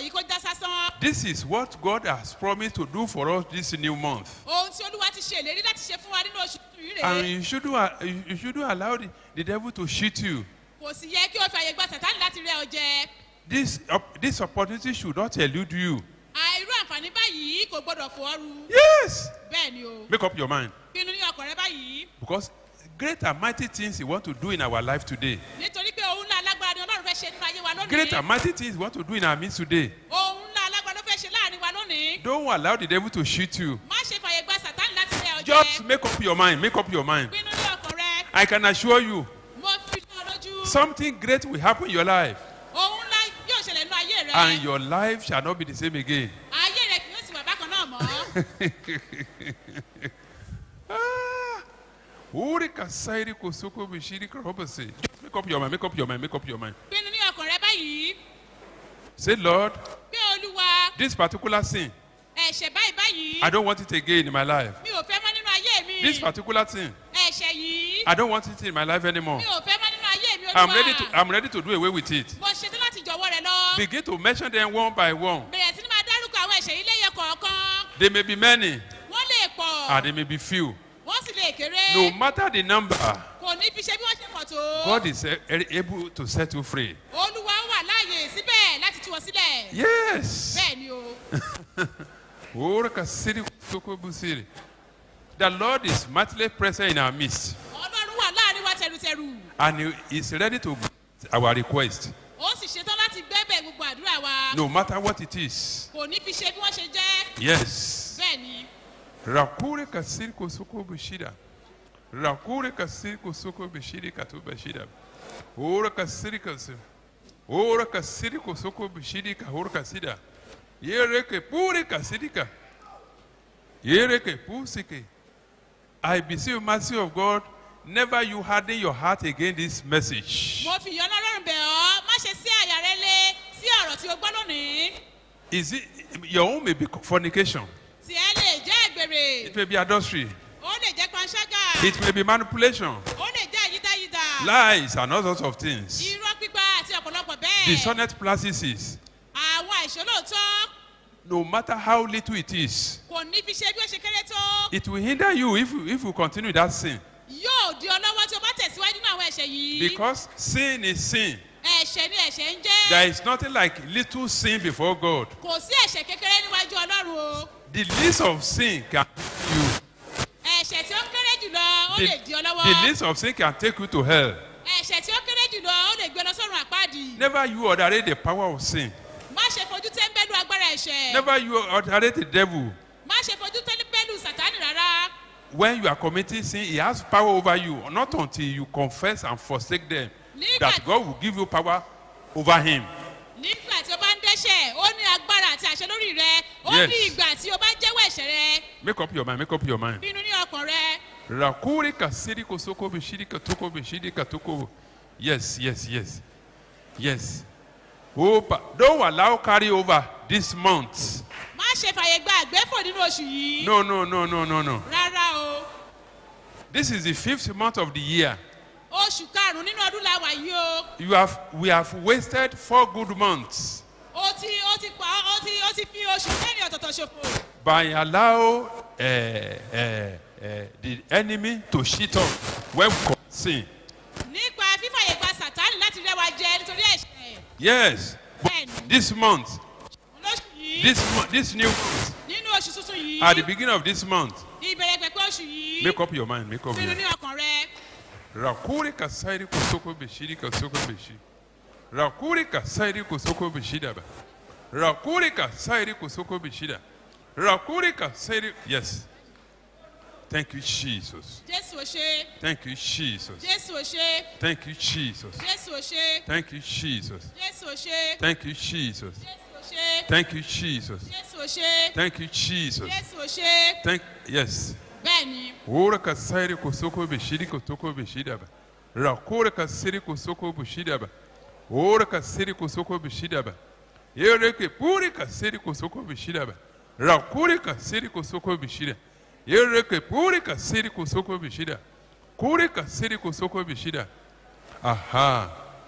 yìí kó já sásán. This is what God has promised to do for us this new month. ohun tí olúwa ti ṣe ìlérí láti ṣe fún wa nínú oṣù tuntun yìí And rèé. you shouldn't, uh, you you shouldn't allow the, the devil to cheat you. kò sì yẹ kí o fi àyè gba sàtánì láti rẹ ọ jẹ. This, op- this opportunity should not elude you. àìrú àǹfààní báyìí kò gbọdọ̀ fò ọ́ ru. Yes. bẹ́ẹ̀ ni o. Make up your mind. pinnu ní ọkàn rẹ báyìí. Because great and mighty things he want to do in our life today. nítorí pé òun ńlá alágbára ni ọlọ́run fẹ́ ṣe nínú ayé wa lónìí. Great and mighty things he want to do in our midst today. òun ńlá alágbára ló fẹ́ ṣe láàrin wa lónìí. Don't allow the devil to cheat you. má ṣe fàyè gba sàtánì láti rẹ ọ jẹ. Just make up your mind. Make up your mind. pinnu ní ọkàn rẹ. I can assure you, mo fi dán ọ lójú. something great will happen in your life. òun ńlá yóò ṣẹlẹ̀ nínú ayé rẹ. And your life shall not be the same again. ayé rẹ kì yóò sì wà bákan náà mọ́. Uri kasairi kosoko bishiri karobase. Just make up your mind, make up your mind, make up your mind. pinnu ní ọkàn rẹ báyìí. Say, Lord, pé olúwa this particular sin, ẹ̀ṣẹ̀ báyìí báyìí. I don't want it again in my life. mi ò fẹ́ mọ́ nínú ayé mi. This particular sin, ẹ̀ṣẹ̀ yìí. I don't want it in my life anymore. mi ò fẹ́ mọ́ nínú ayé mi olúwa. I'm ready to, I'm ready to do away with it. mo ṣetán láti jọ̀wọ́ rẹ lọ. Begin to mention them one by one. bẹ̀rẹ̀ sí ni máa dárúkọ àwọn ẹ̀ṣẹ̀ yìí lẹ́yẹ kọ̀ọ̀kan. They may be many, wọ́n lè pọ̀. and they may be few. wọ́n sì lè kéré. No matter the number, kò ní fi ṣe bí wọ́n ṣe pọ̀ tó. God is a- able to set you free. olúwa wà láàyè síbẹ̀ láti tú wọn sílẹ̀. Yes. bẹ́ẹ̀ ni o. Ora kasiri kosoko busiri. The Lord is mightily present in our midst, ọlọ́run wà láàrin wa tẹrutẹru. and He is ready to grant our request, ó sì ṣetán láti gbẹ́bẹ̀ gbogbo àdúrà wa. no matter what it is. kò ní fi ṣe bí wọ́n ṣe jẹ́. Yes. bẹ́ẹ̀ ni. Rakure kasiri kosoko bushida. Rakure kasiri kosoko bushiri katu bushida. Ora kasiri kasiri. Ora kasiri kosoko bushiri kahora kasida. Yere ke pure kasirika. Yere ke pusike. I beseech you, mercy of God, never you harden your heart against this message. mo fi ìyọ́nú ọlọ́run bẹ̀ ọ́ má ṣe sí àyà rẹ lé sí ọ̀rọ̀ tí o gbọ́ lónìí. Is it your own may be fornication? tí ẹ lè jẹ́ àgbèrè. It may be adultery. ó lè jẹ́ panṣágà. It may be manipulation, ó lè jẹ́ àyídáyídá. lies, and all sorts of things. irọ́ pípa àti ọ̀pọ̀lọpọ̀ bẹ́ẹ̀. Dishonest practices. àwọn àìṣòlóòótọ́ No matter how little it is, kò ní fi ṣe bí ó ṣe kéré tó. it will hinder you if you, if you continue that sin. yóò di ọ lọ́wọ́ tí o bá tẹ̀síwájú nínú àwọn ẹ̀ṣẹ̀ yìí. Because sin is sin. ẹ̀ṣẹ̀ ni ẹ̀ṣẹ̀ ń jẹ́. There is nothing like little sin before God. kò sí ẹ̀ṣẹ̀ kékeré níwájú ọlọ́run o. The least of sin can hinder you. ẹ̀ṣẹ̀ tí ó kéré jùlọ ó The, lè di ọ lọ́wọ́. the least of sin can take you to hell. ẹ̀ṣẹ̀ tí ó kéré jùlọ ó lè gbé lọ sọ́run àpáàdì. Never you underrate the power of sin. má ṣe fojú tẹ́ńbẹ́lú agbára ẹ̀ṣẹ̀. Never you underrate the devil. má ṣe fojú tẹ́ńbẹ́lú sàtánì rárá. When you are committing sin, he has power over you. Not until you confess and forsake them that God will give you power over him. nígbà tí o bá ń dẹ́ṣẹ̀ ó ní agbára àti àṣẹ lórí rẹ ó Yes. ní ìgbà tí o bá jẹ́wọ́ ẹ̀ṣẹ̀ rẹ. Make up your mind. Make up your mind. bínú ní ọkàn rẹ. Rakuri kasiri kosoko bishiri katoko bishiri katoko. Yes, yes, yes. Yes. Oh, but don't allow carry over this month. má ṣe fàyè gba àgbéfò nínú oṣù yìí. No, no, no, no, no, no. rárá o. This is the fifth month of the year. oṣù karùn-ún nínú ọdún la wà yìí o. You have, we have wasted four good months ó ti ó ti pa ó ti ó ti fi oṣù mẹ́rin ọ̀tọ̀ọ̀tọ̀ ṣòfò. by allow uh, uh, uh, the enemy to cheat us when we commit sin. nípa fífàyè gba sàtánì láti rẹwà jẹ nítorí ẹ̀ṣẹ̀. Yes. But this month, lóṣù yìí. this mo- this new month, nínú oṣù tuntun yìí. at the beginning of this month, ìbẹ̀rẹ̀ pẹ̀pẹ̀ oṣù yìí. make up your mind. Make up your bínú mind. ní ọkàn rẹ. Rakuri kasairi kosoko bishiri kosoko bishi. Rakuri kasairi kosoko bishida ba. Rakuri kasairi kosoko bishida. Rakuri kasairi. Yes. Thank you, Jesus. jésù ò ṣe. Thank you, Jesus. jésù ò ṣe. Thank you, Jesus. jésù ò ṣe. Thank you, Jesus. jésù ò ṣe. Thank you, Jesus. jésù ò ṣe. Thank you, Jesus. jésù ò ṣe. Thank you, Jesus. jésù ò ṣe. Thank yes. bẹ́ẹ̀ni. Ora kasairi kosoko bishiri kotoko bishida ba. Rakuri kasiri kosoko bishida ba. Ora kasiri kosoko bishida ba. Yereke puri kasiri kosoko bishida ba. Rakuri kasiri kosoko bishida. Yereke puri kasiri kosoko bishida. Kuri kasiri kosoko bishida. Aha.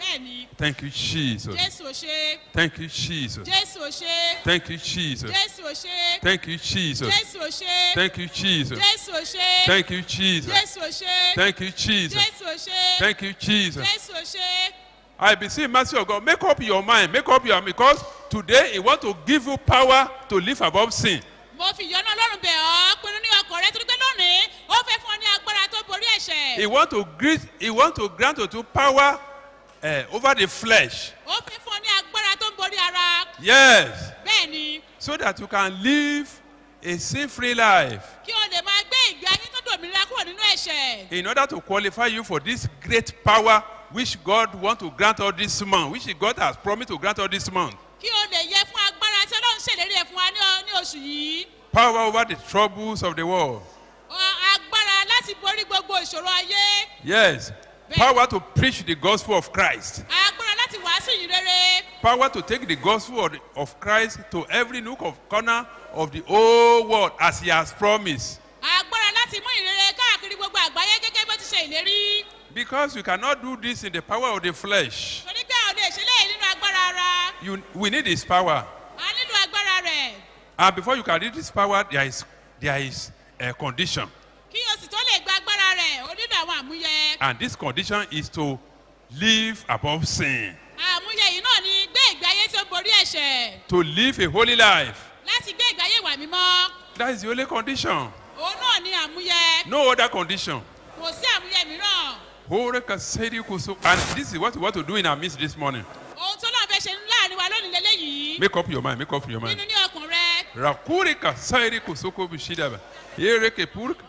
bẹ́ẹ̀ni Thank you, Jesus. jésù ò ṣe Thank you, Jesus. jésù ò ṣe Thank you, Jesus. jésù ò ṣe Thank you, Jesus. jésù ò ṣe Thank you, Jesus. jésù ò ṣe Thank you, Jesus. jésù ò ṣe Thank you, Jesus. jésù ò ṣe Thank you, Jesus. jésù ò ṣe. I beseech mercy of God. Make up your mind. Make up your mind. Because today He wants to give you power to live above sin. mo fi ìyọ́nú ọlọ́run bẹ̀ ọ́ pinnu ní ọkọ̀ rẹ torí pé lónìí ó fẹ́ fún ọ ní agbára tó borí ẹ̀ṣẹ̀. He wants to grant, He wants to grant to you power uh, over the flesh. ó fẹ́ fún ọ ní agbára tó ń borí ara. Yes. bẹ́ẹ̀ni. So that you can live a sin-free life. kí o lè máa gbé ìgbé ayé tó dòmìnira kúrò nínú ẹ̀ṣẹ̀. In order to qualify you for this great power which God wants to grant all this month, which God has promised to grant all this month. kí o lè yẹ fún agbára tí ọlọ́run ṣèlérí ẹ̀ fún wa ní ọ- ní oṣù yìí. Power over the troubles of the world. Ọ- agbára láti borí gbogbo ìṣòro ayé. Yes. Power to preach the gospel of Christ. agbára láti wàásù yìí rere. Power to take the gospel of, the, of Christ to every nook of corner of the whole world as He has promised. agbára láti mú ìrere káàkiri gbogbo àgbáyé gẹ́gẹ́ bó ti ṣe ìlérí. Because you cannot do this in the power of the flesh. torí pé àwọn lè ṣe léyìí nínú agbára ara. You, we need His power. a nílò agbára rẹ̀. And before you can reach this power, there is, there is a condition. kí o sì tó lè gba agbára rẹ̀ o nílò àwọn àmúyẹ. And this condition is to live above sin. àmúyẹ yìí náà ni gbé ìgbé ayé tó borí ẹ̀ṣẹ̀. To live a holy life. láti gbé ìgbé ayé ìwà mímọ́. That is the only condition. òun náà ni àmúyẹ. No other condition. kò sí àmúyẹ mìíràn. And this is what we want to do in our midst this morning. ohun tó náà fẹ́ ṣe láàrin wa lónìí lélẹ́yìí. Make up your mind, make up your mind. nínú ní ọkàn rẹ. Rakurika sairi kusoko bishidaba. Ereke purka.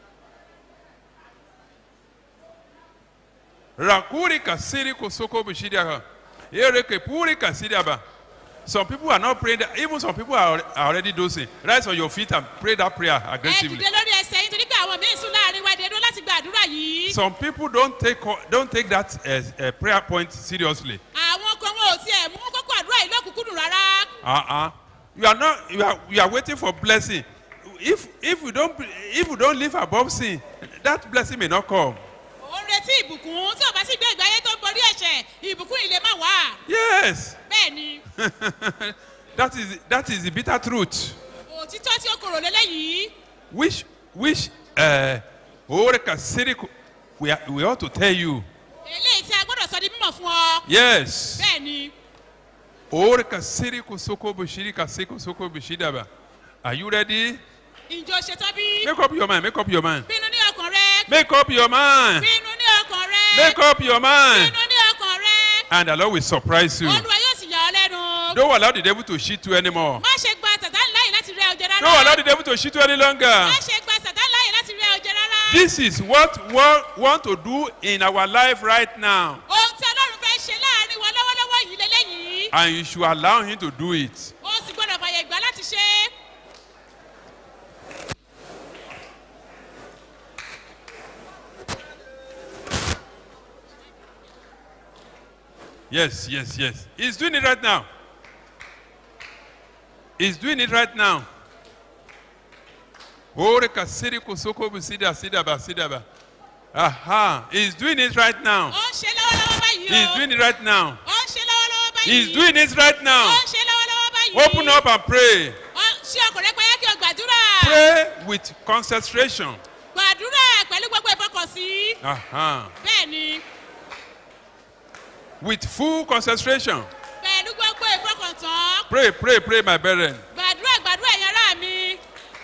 Rakurika sairi kusoko bishidaba. Ereke purika sidaba. Some people are not praying that, even some people are, are already dosing. Rise on your feet and pray that prayer ẹ aggressively. dìde lórí ẹsẹ̀ yín torí pé àwọn míín sùn láàrin wa dẹ̀dọ́ láti gba àdúrà yìí. Some people don't take don't take that as a prayer point seriously. àwọn kan wọn ò tiẹ̀ mú kókó àdúrà yìí lọ́kùnkúndùn rárá. Uh-uh. You are not you are you are waiting for blessing. If if you don't if you don't live above sin, that blessing may not come. ó ń retí ìbùkún tí ò bá sì gbé ìgbé ayé tó ń borí ẹ̀ṣẹ̀ ìbùkún yìí lè má wá. Yes. bẹ́ẹ̀ ni that is that is the bitter truth. òtítọ́ tí ó korò lélẹ́yìí. Which which uh Oreka Siriku we are, we ought to tell you. eléyìí tí a gbọ́dọ̀ sọ di mímọ̀ fún ọ. Yes. bẹ́ẹ̀ ni Oreka Siriku Soko Bushirika Siko Soko Bushidaba. Are you ready? ìjọ ṣetán bí. Make up your mind, make up your mind. pinnu ní ọkàn rẹ. Make up your mind. pinnu ní ọkàn rẹ. Make up your mind. pinnu ní ọkàn rẹ. And the Lord will surprise you. olúwa yóò sì yà ọ́ lẹ́nu. Don't allow the devil to cheat you anymore. má ṣe gba sàtán láàyè láti rẹ ọjọ́ rárá. Don't allow the devil to cheat you any longer. má ṣe gba sàtán láàyè láti rẹ ọjọ́ rárá. This is what we want to do in our life right now. ohun tí ọlọ́run fẹ́ ṣe láàrin wa lọ́wọ́lọ́wọ́ yìí lélẹ́yìí. And you should allow him to do it. o sì gbọ́dọ̀ fàyè gbà láti ṣe é. Yes, yes, yes. He's doing it right now. He's doing it right now. Oreka Siriku Soko Busida Sidaba Sidaba. Aha. He's doing it right now. ó ń ṣe lọ́wọ́lọ́wọ́ báyìí o. He's doing it right now. ó ń ṣe lọ́wọ́lọ́wọ́ báyìí. He's doing it right ó now. ń ṣe lọ́wọ́lọ́wọ́ báyìí. Open up and pray. Ó- ṣí ọkùnrin pẹ́yẹ́ kí o gbàdúrà. Pray with concentration. gbàdúrà pẹ̀lú gbogbo ìfọkànsí. Aha. bẹ́ẹ̀ ni With full concentration. pẹ̀lú gbogbo ìfọkàntán. Pray, pray, pray, my brethren. gbàdúrà gbàdúrà ẹ̀yin ará mi.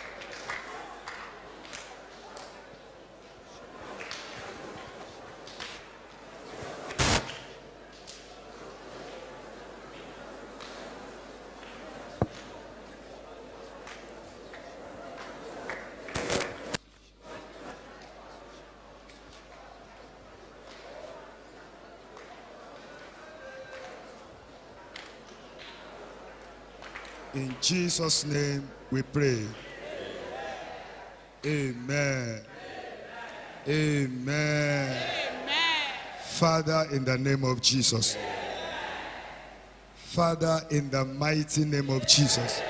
In Jesus' name we pray. Amen. Amen. Father, in the name of Jesus. Father, in the mighty name of Jesus.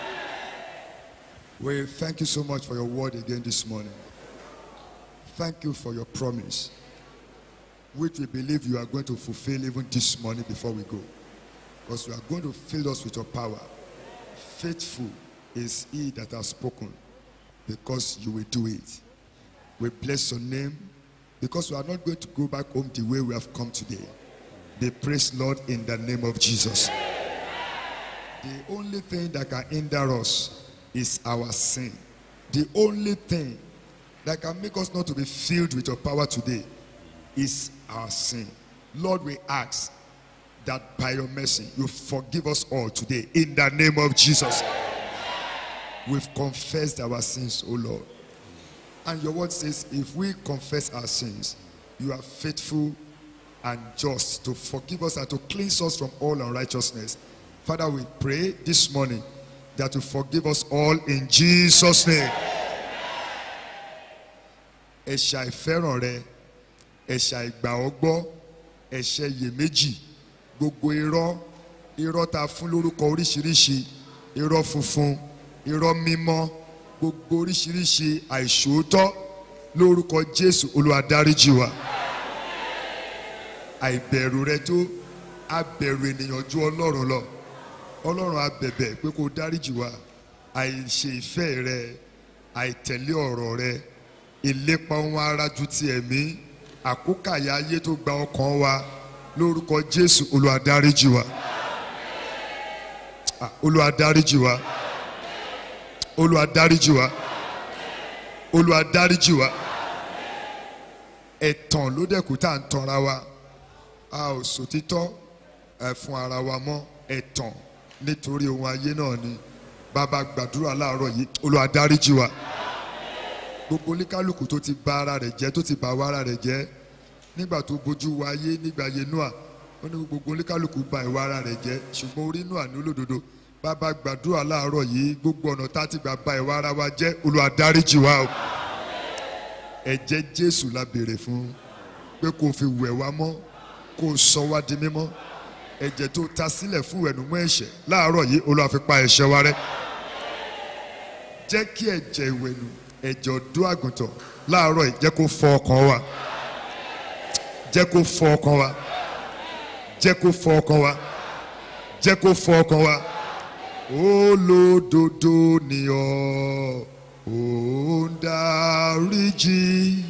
We thank you so much for your word again this morning. Thank you for your promise. which we believe you are going to fulfill even this morning before we go. Because you are going to fill us with your power. Faithful is he that has spoken, because you will do it. We bless your name, because we are not going to go back home the way we have come today. Be praised, Lord, in the name of Jesus. The only thing that can hinder us is our sin. The only thing that can make us not to be filled with your power today is our sin. Lord, we ask that by your mercy, you forgive us all today in the name of Jesus. We've confessed our sins, O Lord. And your word says, if we confess our sins, you are faithful and just to forgive us and to cleanse us from all unrighteousness. Father, we pray this morning that you forgive us all in Jesus' name. Ẹ̀ṣẹ̀ ìfẹ́ràn rẹ, ẹ̀ṣẹ̀ ìgbà ọgbọ́, ẹ̀ṣẹ̀ iyèméjì, gbogbo irọ́, irọ́ ta fún lórúkọ oríṣiríṣi, irọ́ funfun, irọ́ mímọ́, gbogbo oríṣiríṣi àìṣòótọ́ lórúkọ Jésù Olúwa dáríjì wa. Àìbẹ̀rù rẹ tó abẹ̀rù ènìyàn ju Ọlọ́run lọ. Ọlọ́run á bẹ̀bẹ̀ pé kó dáríjì wa. Àìṣe ìfẹ́ rẹ, àìtẹ̀lé ọ̀rọ̀ rẹ, ìlépa ohun ara ju ti ẹ̀mí, àkókàyà ayé tó gba ọkàn wa lórúkọ Jésù Olúwa dáríjì wa. Olúwa dáríjì wa. Olúwa dáríjì wa. Olúwa dáríjì wa. Ẹ̀tàn ló dẹ̀kú tá à ń tanra wa. A ò sòtítọ́ ẹ̀ fún ara wa mọ́. Ẹ̀tàn nítorí ohun ayé náà ni. Bàbá gbàdúrà láàárọ̀ yìí, Olúwa dáríjì wa. Gbogbo oníkálùkù tó ti bà ara rẹ̀ jẹ́, tó ti bà wá ara rẹ̀ jẹ́ nígbà tó bójú wa ayé nígbà ayé Nóà, ó ní gbogbo oníkálùkù bà ìwà ara rẹ̀ jẹ́, ṣùgbọ́n orí Nóà ní olódodo. Bàbá gbàdúrà láàárọ̀ yìí, gbogbo ọ̀nà tá a ti gbà bà ìwà ara wa jẹ́, Olúwa dáríjì wa o. Ẹ̀jẹ̀ Jésù la béèrè fún pé kó fi wẹ̀ wá mọ́, kó sọ wá di mímọ́. Ẹ̀jẹ̀ tó ta sílẹ̀ fún ìwẹ̀nùmọ́ ẹ̀ṣẹ̀ láàárọ̀ yìí, Olúwa fi pa ẹ̀ṣẹ̀ wa rẹ́. Jẹ́ kí ẹ̀jẹ̀ ìwẹ̀nù, ẹ̀jẹ̀ ọ̀dọ́ àgùntàn láàárọ̀ yìí jẹ́ kó fọ ọkàn wa. Jẹ́ kó fọ ọkàn wa. Jẹ́ kó fọ ọkàn wa. Jẹ́ kó fọ ọkàn wa. Olódodo ni ọ́, ó ń dáríjì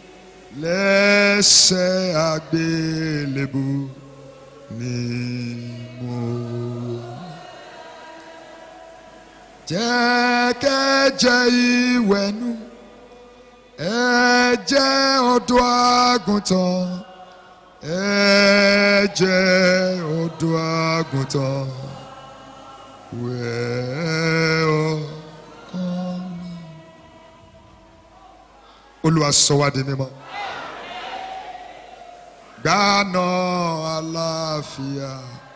lẹ́sẹ̀ àgbélébù ni mo. Jẹ́ kẹ́jẹ́ ìwẹ̀nù, ẹ̀jẹ̀ ọ̀dọ́ àgùntàn, ẹ̀jẹ̀ ọ̀dọ́ àgùntàn, wẹ̀ ọkàn mi. Olúwa sọ wá di mímọ́. Gbaná àlàáfíà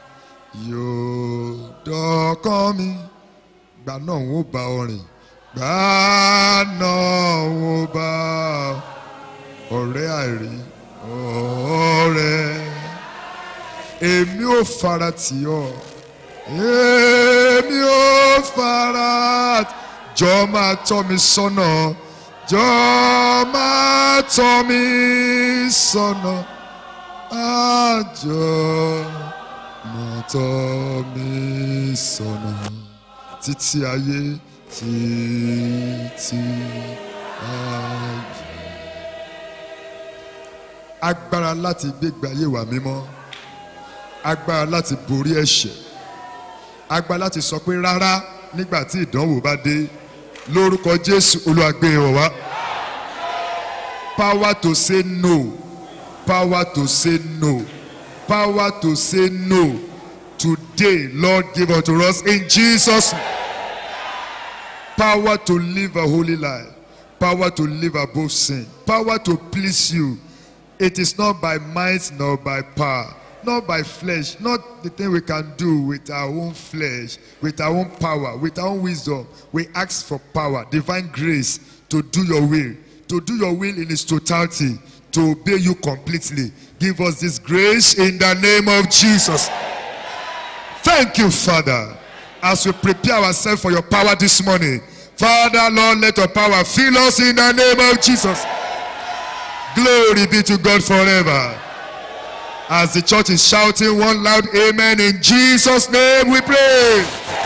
yóò dọ́kàn mi. Gbaná òun ó bá ọ rìn. Gbaná òun ó bá ọ̀rẹ́ àìrí ọ̀rẹ́. Èmi ò fara tì ọ́. Èmi ò fara. Jọ̀ọ́ máa tọ́ mi sọ́nà. Jọ̀ọ́ máa tọ́ mi sọ́nà. Àjọ máa tọ́ mi sọ́nà. Títí ayé, títí ayé. Agbára láti gbégbé ayé wa mímọ́. Agbára láti borí ẹ̀ṣẹ̀. Agbára láti sọ pé rárá nígbà tí ìdánwò bá dé. Lórúkọ Jésù Olúwa gbé wọ̀ wá. Power to say no. Power to say no. Power to say no. Today, Lord, give unto us in Jesus' name. Power to live a holy life. Power to live above sin. Power to please you. It is not by might nor by power. Not by flesh. Not the thing we can do with our own flesh. With our own power. With our own wisdom. We ask for power. Divine grace to do your will. To do your will in its totality. To obey you completely. Give us this grace in the name of Jesus. Thank you, Father, as we prepare ourselves for your power this morning. Father, Lord, let your power fill us in the name of Jesus. Glory be to God forever. As the church is shouting one loud amen, in Jesus' name we pray.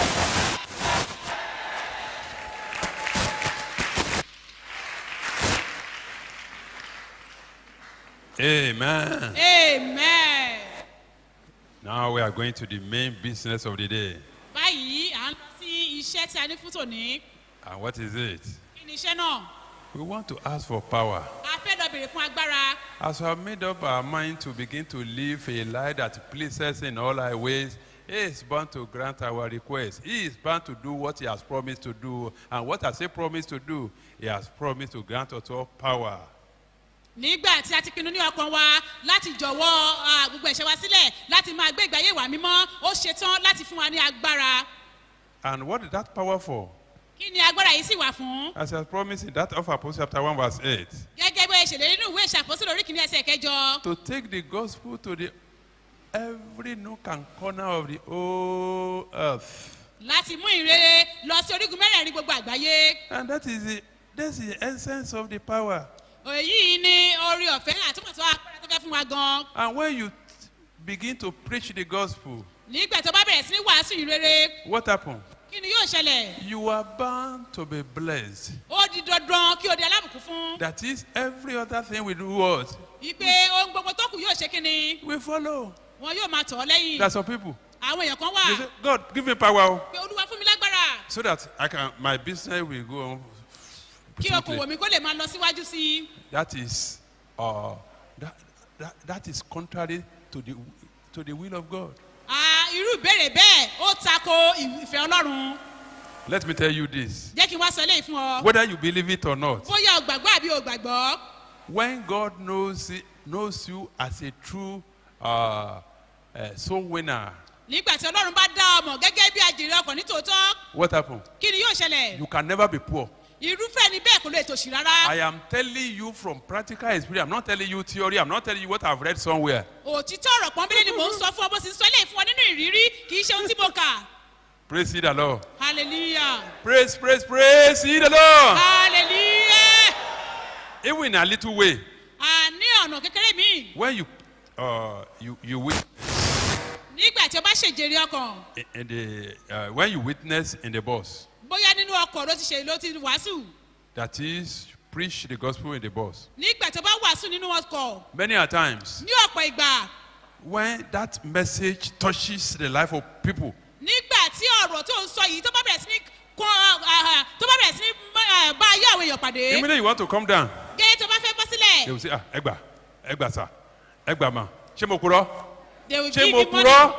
Amen. Amen. Now we are going to the main business of the day. Báyìí, à ń lọ sí iṣẹ́ tí a ní fún tòní. And what is it? Kí ni iṣẹ́ náà? We want to ask for power. A fẹ́ lọ bèrè fún agbára. As we have made up our mind to begin to live a life that pleases in all our ways, He is bound to grant our request. He is bound to do what He has promised to do. And what has He promised to do? He has promised to grant us all power. Nígbà tí a ti pinnu ní ọkàn wa láti jọ̀wọ́ ah, gbogbo ẹ̀ṣẹ̀ wa sílẹ̀ láti máa gbé ìgbé ayé wa mímọ́, ó ṣetán láti fún wa ní agbára. And what is that power for? Kí ni agbára yìí sì wà fún? As He has promised in that of Apostles chapter one verse eight. Gẹ́gẹ́ bí ìṣèlérí nínú ìwé ìṣàkóso orí kìíní ẹsẹ̀ kẹjọ. To take the gospel to the every nook and corner of the whole earth. Láti mú ìrere lọ sí orígun mẹ́rẹ̀ẹ̀rin gbogbo àgbáyé. And that is the, that's the essence of the power. Èyí ni orí ọ̀fẹ́ àtúmọ̀tò agbára tó fẹ́ fún wa gan. And when you begin to preach the gospel, Nígbà tó bá bẹ̀rẹ̀ sí ní wàásù ìrere, what happened? kí ni yóò ṣẹlẹ̀? You are bound to be blessed. Ó di dandan kí o di alábùkún fún. That is, every other thing we do what? Ìpè ohun gbogbo tó kù yóò ṣe kí ni? We follow. Wọn yóò máa tọ̀ ọ́ lẹ́yìn. There are some people. Àwọn èèyàn kan They wà. say, God, give me power, oh, Pé Olúwa fún mi lágbára. so that I can, my business will go on. Kí okòwò mi kó lè máa lọ síwájú sí i. That is, uh, that, that, that is contrary to the, to the will of God. Ah, irú ìbéèrè bẹ́ẹ̀ ó tako ìfẹ́ Ọlọ́run. Let me tell you this. Jẹ́ kí n wá sọ eléyìí fún ọ. Whether you believe it or not, Bóyá o gbàgbọ́ àbí o gbàgbọ́. when God knows it, knows you as a true uh, uh, soul winner, Nígbà tí Ọlọ́run bá dá ọmọ gẹ́gẹ́ bí àjèrè ọkàn ní tòótọ́, what happened? kí ni yóò ṣẹlẹ̀? You can never be poor. Irúfẹ́ ni bẹ́ẹ̀ kò lè tòṣì rárá. I am telling you from practical experience. I'm not telling you theory. I'm not telling you what I've read somewhere. Òtítọ́ ọ̀rọ̀ pọ́nbélé ni mò ń sọ fún ọ bó sì ń sọ eléyìí fún ọ nínú ìrírí kì í ṣe ohun tí mo kà. Praise ye the Lord. Hallelujah. Praise, praise, praise ye the Lord. Hallelujah. Even in a little way, À ní ọ̀nà kékeré mi. when you uh, you you wit- Nígbà tí o bá ṣèjèrè ọkàn, in the uh, when you witness in the bus, bóyá nínú ọkọ̀ ló ti ṣe ló ti wàásù. that is, preach the gospel in the bus. Nígbà tí o bá wàásù nínú ọkọ̀, Many a times, ní ọ̀pọ̀ ìgbà, when that message touches the life of people, nígbà tí ọ̀rọ̀ tó ń sọ yìí tó bá bẹ̀rẹ̀ sí ní kọ́ ah, tó bá bẹ̀rẹ̀ sí ní ah, bá ayé àwọn èèyàn pàdé. immediately you want to come down. Gẹ́gẹ́ tó bá fẹ́ bọ́ sílẹ̀. They will say, ah, Egba, Egba, sir, Egba, ma. Ṣé mo purọ́? They will Ṣé give mo you money. purọ́?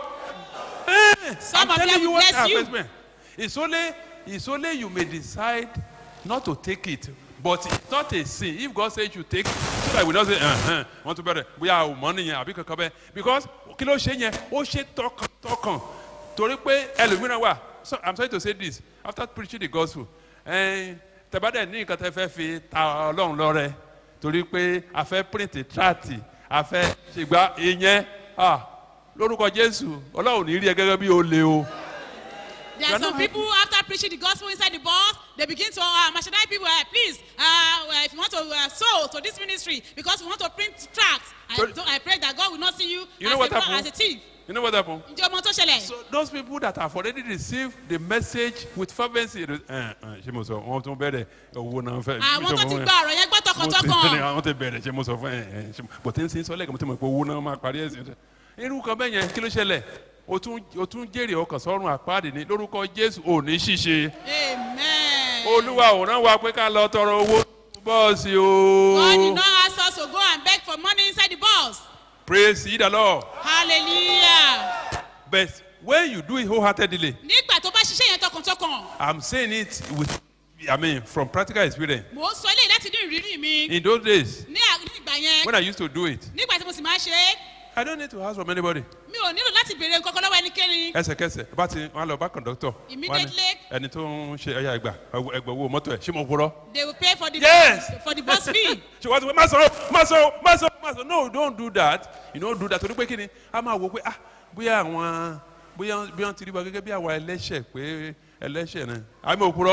Eh, Some I'm of telling them you will what bless you. happened. It's only, it's only you may decide not to take it, but it's not a sin. If God says you take it, so that we don't say, uh-huh, want to better, we are money yẹn, àbí kankan bẹ́ẹ̀. Because kí ló ṣe yẹn? Ó ṣe tọkàn tọkàn. Torí pé ẹlòmíràn wà. So I'm sorry to say this, after preaching the gospel, eh, tẹ̀bádẹ̀ ní nǹkan tẹ́ fẹ́ fi ta Ọlọ́run lọ́rẹ. Torí pé a fẹ́ print tract, a fẹ́ ṣègbà ìyẹn. Ah, lórúkọ Jésù, Ọlọ́run ní rí ẹ gẹ́gẹ́ bí olè o. There are some people after preaching the gospel inside the bus, they begin to uh, merchandise people. Uh, please, uh, if you want to uh, sow to this ministry, because we want to print tracts. I, So- don't, I pray that God will not see you, You as, know what a, happened? as a thief. You know what happened? Ǹjẹ́ ọmọ tó ṣẹlẹ̀? So those people that have already received the message with fervency, ṣe mo sọ wọn tún bẹ̀rẹ̀ owó náà fẹ́. Àwọn tó ti gba ọ̀rọ̀ yẹn gbọ́ tọkàntọkàn. Àwọn ti bẹ̀rẹ̀ ṣe mo sọ fún ẹ ẹ bò tí ń sin sọ́lẹ̀ kí mo ti mọ̀ pé owó náà máa parí ẹ̀sìn. Irú kan bẹ́ẹ̀ yẹn kí ló ṣẹlẹ̀? O tún o tún jèrè ọkàn sọ́run àpáàdé ní lórúkọ Jésù ò ní ṣíṣe. Amen. Olúwa ò rán wa pé ká lọ tọrọ owó bọ́ọ̀sì o. God did not ask us to go and beg for money inside the bus. Praise ye the Lord. Hallelujah. But when you do it wholeheartedly, Nígbà tó bá ṣiṣẹ́ yẹn tọkàntọkàn, I'm saying it with, I mean, from practical experience. mò ń sọ eléyìí láti ní ìrírí mi. In those days, Ní à- ní ìgbà yẹn, when I used to do it, nígbà tí mo sì máa ṣe é, I don't need to ask from anybody. mi ò nílò láti béèrè nǹkan kan lọ́wọ́ ẹnikẹ́ni. Ẹsẹ̀kẹsẹ̀ bá ti wọn lọ bá conductor. wọ́n ní, Immediately. ẹni tó ń ṣe ẹyà ẹgbà ẹgbà owó mọ́tò ẹ̀ ṣé mo purọ́. They will pay for the Yes. for the bus fee. Ṣé wọ́n ti wọ́n má sọ má sọ má sọ má sọ no don't do that you don't do that torí pé kí ni a máa wò pé ah bóyá àwọn bóyá bí wọ́n ti rí wa gẹ́gẹ́ bí àwọn ẹlẹ́ṣẹ̀ pé ẹlẹ́ṣẹ̀ náà àmì òpùrọ́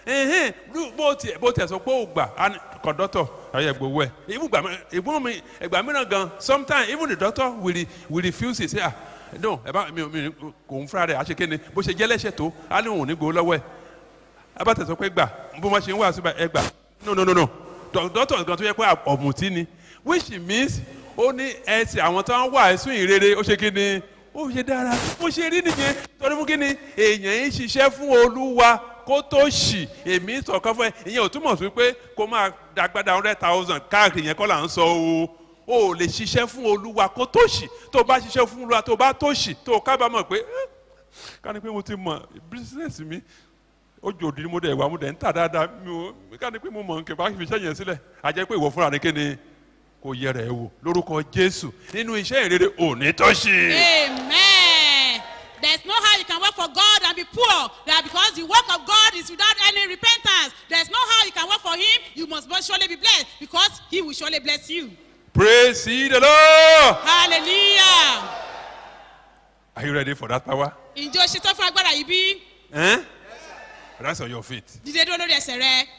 ẹ̀hìn bó tiẹ̀ bó tiẹ̀ sọ pé ó gbà kọ̀dọ́tọ̀ ọ̀yẹ̀ gbowó ẹ̀ ìbùn mi ẹgbà mìíràn gan sometimes even the doctor will, re, will refuse it say ah no ẹ bá mi mi kò ń fúnra rẹ̀ àṣekéne bó ṣe jẹ́ lẹ́sẹ̀ tó á ní òun ní gbowó lọ́wọ́ ẹ̀ ẹ bá tẹ̀sán pé gbà bó ma ṣe ń wá sí ẹ gbà no no no no doctor gan tó yẹ pé ọ̀mùtí ni which means ó ní ẹsẹ̀ àwọn tó ń wà ẹ̀sùn ìrere ó ṣe kí ni ó ṣe dára ó ṣe rí nìyẹn torí fún kí ni èèyàn ń ṣiṣẹ́ fún olúwa kó tó ṣì èmi sọ̀kan fún ẹ ìyẹn ò túmọ̀ sí pé kó máa dàgbàdà hundred thousand káàkiri yẹn kọ́ là ń sọ o o lè ṣiṣẹ́ fún olúwa kó tó ṣì tó bá ṣiṣẹ́ fún olúwa tó bá tó ṣì tó kábàámọ̀ pé ká ní pé mo ti mọ̀ business mi ojú òdì ni mo dẹ̀ wá mo dẹ̀ ń tà dáadáa mi ò ká ní pé mo mọ̀ nkè bá fi iṣẹ́ yẹn sílẹ̀ àjẹ́ pé ìwọ fúnra ní kéde kò yẹra ẹ wò lórúkọ Jésù nínú iṣẹ́ ìrere òní tó ṣe. Amen. There's no how you can work for God and be poor. That because the work of God is without any repentance. There's no how you can work for Him. You must surely be blessed because He will surely bless you. Praise the Lord. Hallelujah. Are you ready for that power? Ǹjẹ́ o ṣetán fún agbára yìí bí? Eh? Rise on your feet. Dídé dúró lórí ẹsẹ̀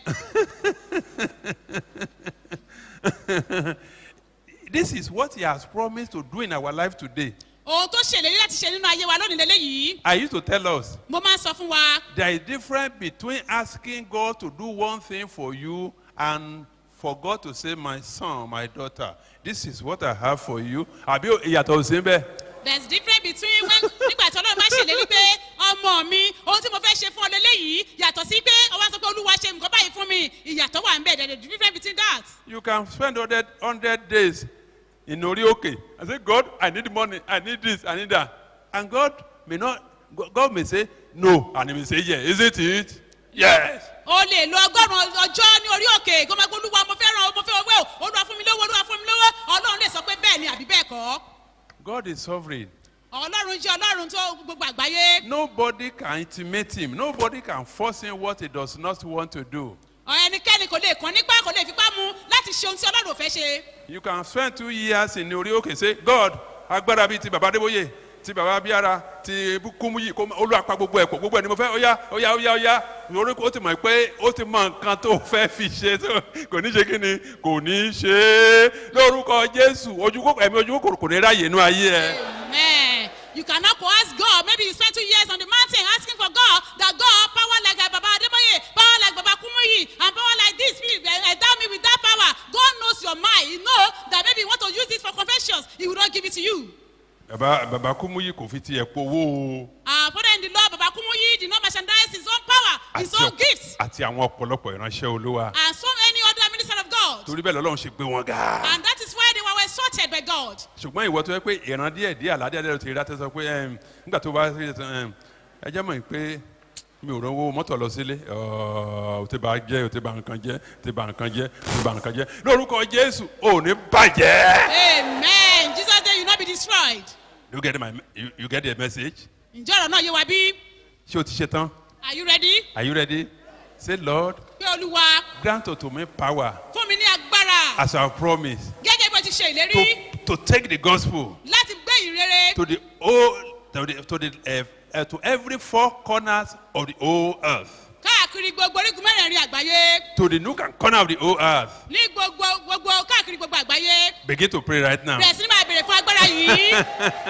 rẹ. This is what He has promised to do in our life today. Ohun tó ṣèlérí láti ṣe nínú ayé wa lónìí lélẹ́yìí. I used to tell us. Mo máa ń sọ fún wa. There is difference between asking God to do one thing for you and for God to say, my son, my daughter, this is what I have for you. Àbí ìyàtọ̀ òsín bẹ́ẹ̀. There's difference between when nígbà tí Ọlọ́run bá ṣèlérí pé ọmọ mi ohun tí mo fẹ́ ṣe fún ọ lélẹ́yìí yàtọ̀ sí pé ọwọ́ sọ pé Olúwa ṣe nǹkan báyìí fún mi ìyàtọ̀ wà ń bẹ̀. There's a difference between that. You can spend hundred hundred days in Orioke and say, God, I need money, I need this, I need that. And God may not, God may say no, and He may say yes. Isn't it? Yes. O lè lo ọgọ́rùn-ún ọjọ́ ní orí òkè kó máa gbé Olúwa mo fẹ́ ràn ọ́ mo fẹ́ owó Olúwa fún mi lówó Olúwa fún mi lówó Ọlọ́run lè sọ pé bẹ́ẹ̀ ni àbí bẹ́ẹ̀ kọ́. God is sovereign. Ọlọ́run jẹ́ Ọlọ́run tó gbogbo àgbáyé. Nobody can intimidate Him. Nobody can force Him what He does not want to do. Ẹnikẹ́ni kò lè kàn nípa kò lè fipá mu láti ṣe ohun tí Ọlọ́run ò fẹ́ ṣe. You can spend two years in Orioke say, God, agbára bíi ti bàbá Adébóyè, ti bàbá Abíára, ti Kúmúyì, Olúwa pa gbogbo ẹ̀pọ̀ gbogbo ẹni mo fẹ́ óyá óyá óyá óyá lórí ó ti mọ̀ pé ó ti mọ nǹkan tó fẹ́ fi ṣe kò ní ṣe kí ni kò ní ṣe é lórúkọ Jésù ojú ẹ̀mí ojú kòkòrò kò ní ráyè inú ayé ẹ. Amen. You cannot ask God. Maybe you spend two years on the mountain asking for God, that God, power like Baba Adeboye, power like Baba Kumuyi, and power like this, please endow me with that power. God knows your mind. He knows that maybe you want to use it for confessions. He will not give it to you. Baba Baba Kumuyi kò fi tiẹ̀ powó. Ah, Father in the Lord, Baba Kumuyi did not merchandise his own power, his own gifts. Àti àwọn ọ̀pọ̀lọpọ̀ ìránṣẹ́ Olúwa. And so many other ministers of God. Torí bẹ́ẹ̀ lọ́lọ́run ṣe gbé wọn ga. And that is why they were exalted by God. Ṣùgbọ́n ìwọ tó yẹ pé ìran díẹ̀ díẹ̀ àládé àdé ti rí láti sọ pé nígbà tó bá rí ẹ jẹ́ mọ̀ pé mi ò rówó mọ́tò lọ sílé ò ti bá jẹ́ ò ti bá nǹkan jẹ́ ò ti bá nǹkan jẹ́ ò ti bá nǹkan jẹ́ lórúkọ Jésù ò ní bàjẹ́. Amen. Jesus said you will not be destroyed. You get my you, you get the message? Ǹjẹ́ ọ̀rọ̀ náà yé wa bí? Ṣé o ti ṣe tán? Are you ready? Are you ready? Say, Lord, pé Olúwa grant unto me power fún mi ní agbára as I have promised gẹ́gẹ́ bí o ti ṣe ìlérí to, to take the gospel láti gbé ìrere to the whole to the to the uh, uh, to every four corners of the whole earth. káàkiri gbogbo orígun mẹ́rẹ̀ẹ̀rin àgbáyé. To the nook and corner of the whole earth. ní gbogbo gbogbo káàkiri gbogbo àgbáyé. Begin to pray right now. bẹ̀rẹ̀ sí ní máa bèrè fún agbára yìí.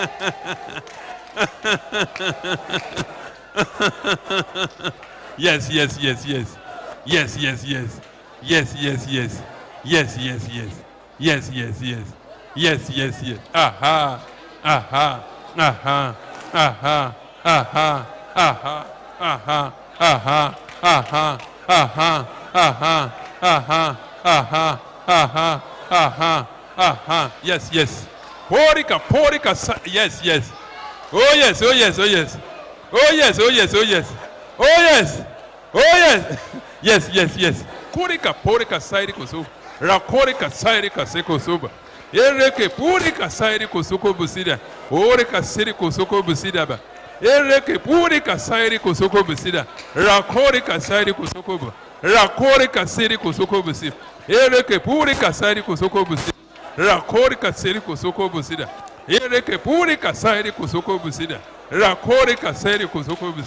Yes, yes, yes, yes. Yes, yes, yes. Yes, yes, yes. Yes, yes, yes. Yes, yes, yes. Yes, yes, yes. Aha. Aha. Aha. Aha. Aha. Aha. Aha. Aha. Aha. Aha. Aha. Aha. Aha. Aha. Aha. Aha. Yes, yes. Porika, porika. Yes, yes. Oh yes, oh yes, oh yes. Oh yes, oh yes, oh yes. Oh yes. Oh yes. Yes, yes, yes. Kurika, porika, sairi kusu. Rakorika, sairi kaseko suba. Ereke, purika, sairi kusuko busida. Orika, siri kusuko busida ba. Ereke, purika, sairi kusuko busida. Rakorika, sairi kusuko bu. Rakorika, siri kusuko busida. Ereke, purika, sairi kusuko busida. Rakorika, siri kusuko busida. Ereke, purika, sairi kusuko busida. Rakorika, sairi kusuko busida.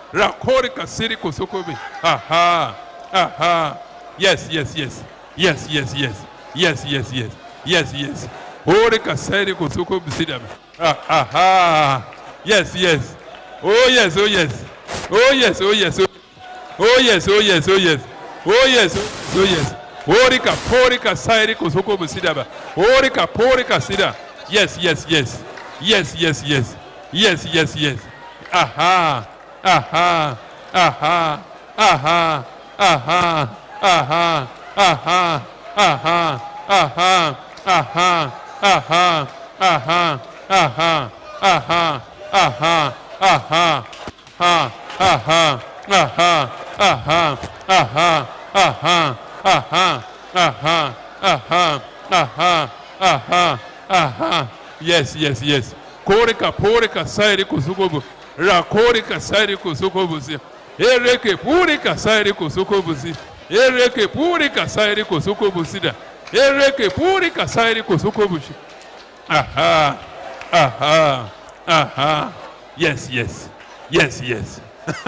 Rakorika siriko sokobe. Aha. Aha. Yes, yes, yes. Yes, yes, yes. Yes, yes, yes. Yes, yes. Orika siriko sokobe sidame. Ah, aha. Yes, yes. Oh yes, oh yes. Oh yes, oh yes. Oh yes, oh yes, oh yes. Oh yes, oh yes. Orika porika siriko sokobe sidaba. Orika porika sida. Yes, yes, yes. Yes, yes, yes. Yes, yes, yes. Aha. Aha. Aha. Aha. Aha. Aha. Aha. Aha. Aha. Aha. Aha. Aha. Aha. Aha. Aha. Aha. Ha. Aha. Aha. Aha. Aha. Aha. Aha. Aha. Aha. Aha. Aha. Aha. Yes, yes, yes. Korika porika sairi kusukobu. Rakorika sairi kusukobu si. Ereke purika sairi kusukobu si. Ereke purika sairi kusukobu sida. Ereke purika sairi kusukobu si. Aha. Aha. Aha. Yes, yes. Yes, yes.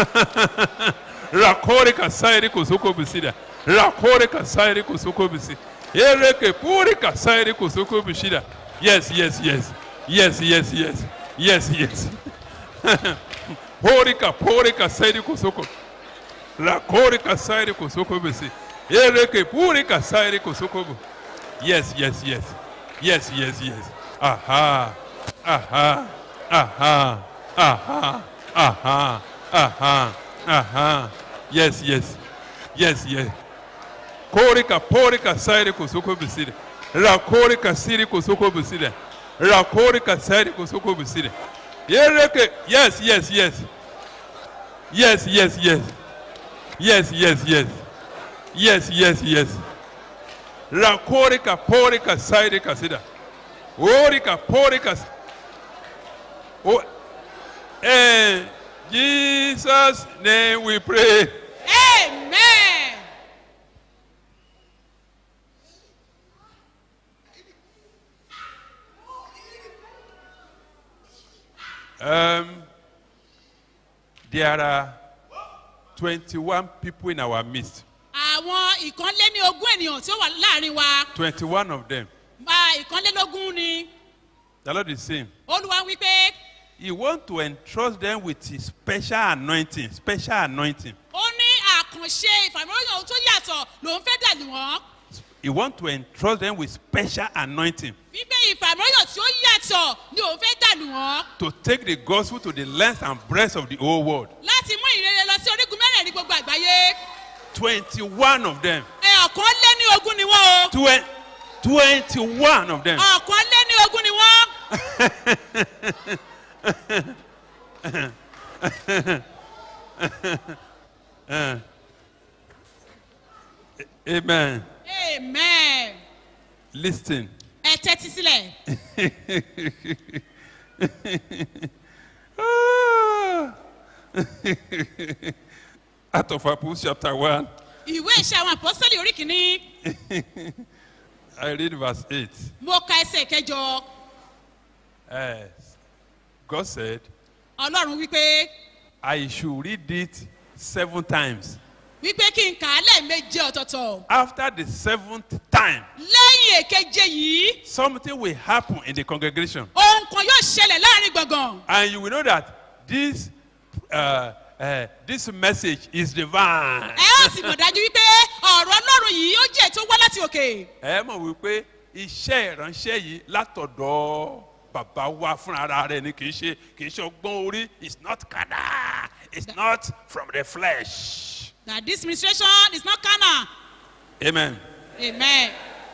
Rakorika sairi kusukobu sida. Rakorika sairi kusukobu si. Ereke purika sairi kusukobu sida. Yes, yes, yes. Yes, yes, yes. Yes, yes. Porika, porika, sairi kusoko. La korika, sairi kusoko besi. Ereke, purika, sairi kusoko. Yes, yes, yes. Yes, yes, yes. Aha. Aha. Aha. Aha. Aha. Aha. Aha. Yes, yes. Yes, yes. Korika, porika, sairi kusoko besi. La korika, siri kusoko besi. Rakorika sairi kusoko busire. Yereke, yes, yes, yes. Yes, yes, yes. Yes, yes, yes. Yes, yes, yes. Rakorika porika sairi kasida. Orika porika. Oh, in Jesus' name we pray. Amen. Um, there are twenty-one people in our midst. Àwọn ìkànléní ogún ènìyàn tí ó wà láàrin wa. twenty-one of them. Bá ìkànlélógún ni. The Lord is saying. Olúwa wí pé. He wants to entrust them with his special anointing. Special anointing. Ó ní àkànṣe ìfàmìlóyún tó yàtọ̀ ló ń fẹ́ dàlú wọn. He wants to entrust them with special anointing. Wípé ìfàmìlóyún tí ó yàtọ̀ ni òun fẹ́ dàlú wọn. To take the gospel to the length and breadth of the whole world. Láti mú ìrere lọ sí orígun mẹ́rẹ̀ẹ̀rin gbogbo àgbáyé. twenty-one of them. Ẹ ọ̀kan lé ní ogún ni wọ́n o. Twen twenty-one of them. Ọ̀kan lé ní ogún ni wọ́n. Amen. Amen. Listen. Ẹ tẹ́tí sílẹ̀. Acts of Apostles chapter one. Ìwé ìṣe àwọn àpọ́sítélì orí kìíní. I read verse eight. Mo ka ẹsẹ̀ kẹjọ. Yes. God said. Ọlọ́run wípé. I should read it seven times. Wípé kí n kà á lẹ́ẹ̀méje ọ̀tọ̀ọ̀tọ̀. After the seventh time. Lẹ́yìn èkeje yìí. Something will happen in the congregation. Ohun kan yóò ṣẹlẹ̀ láàrin gbọ̀ngàn. And you will know that this uh, uh, this message is divine. Ẹ ó sì mọ̀ dájú wípé ọ̀rọ̀ Ọlọ́run yìí ó jẹ́ tó wá láti òkè. Ẹ mọ̀ wípé iṣẹ́ ìránṣẹ́ yìí látọ̀dọ̀ bàbá wa fúnra rẹ̀ ni kì í ṣe kì í ṣe ọgbọ́n orí. It's not carnal. It's not from the flesh. That this ministration is not carnal. Amen. Amen.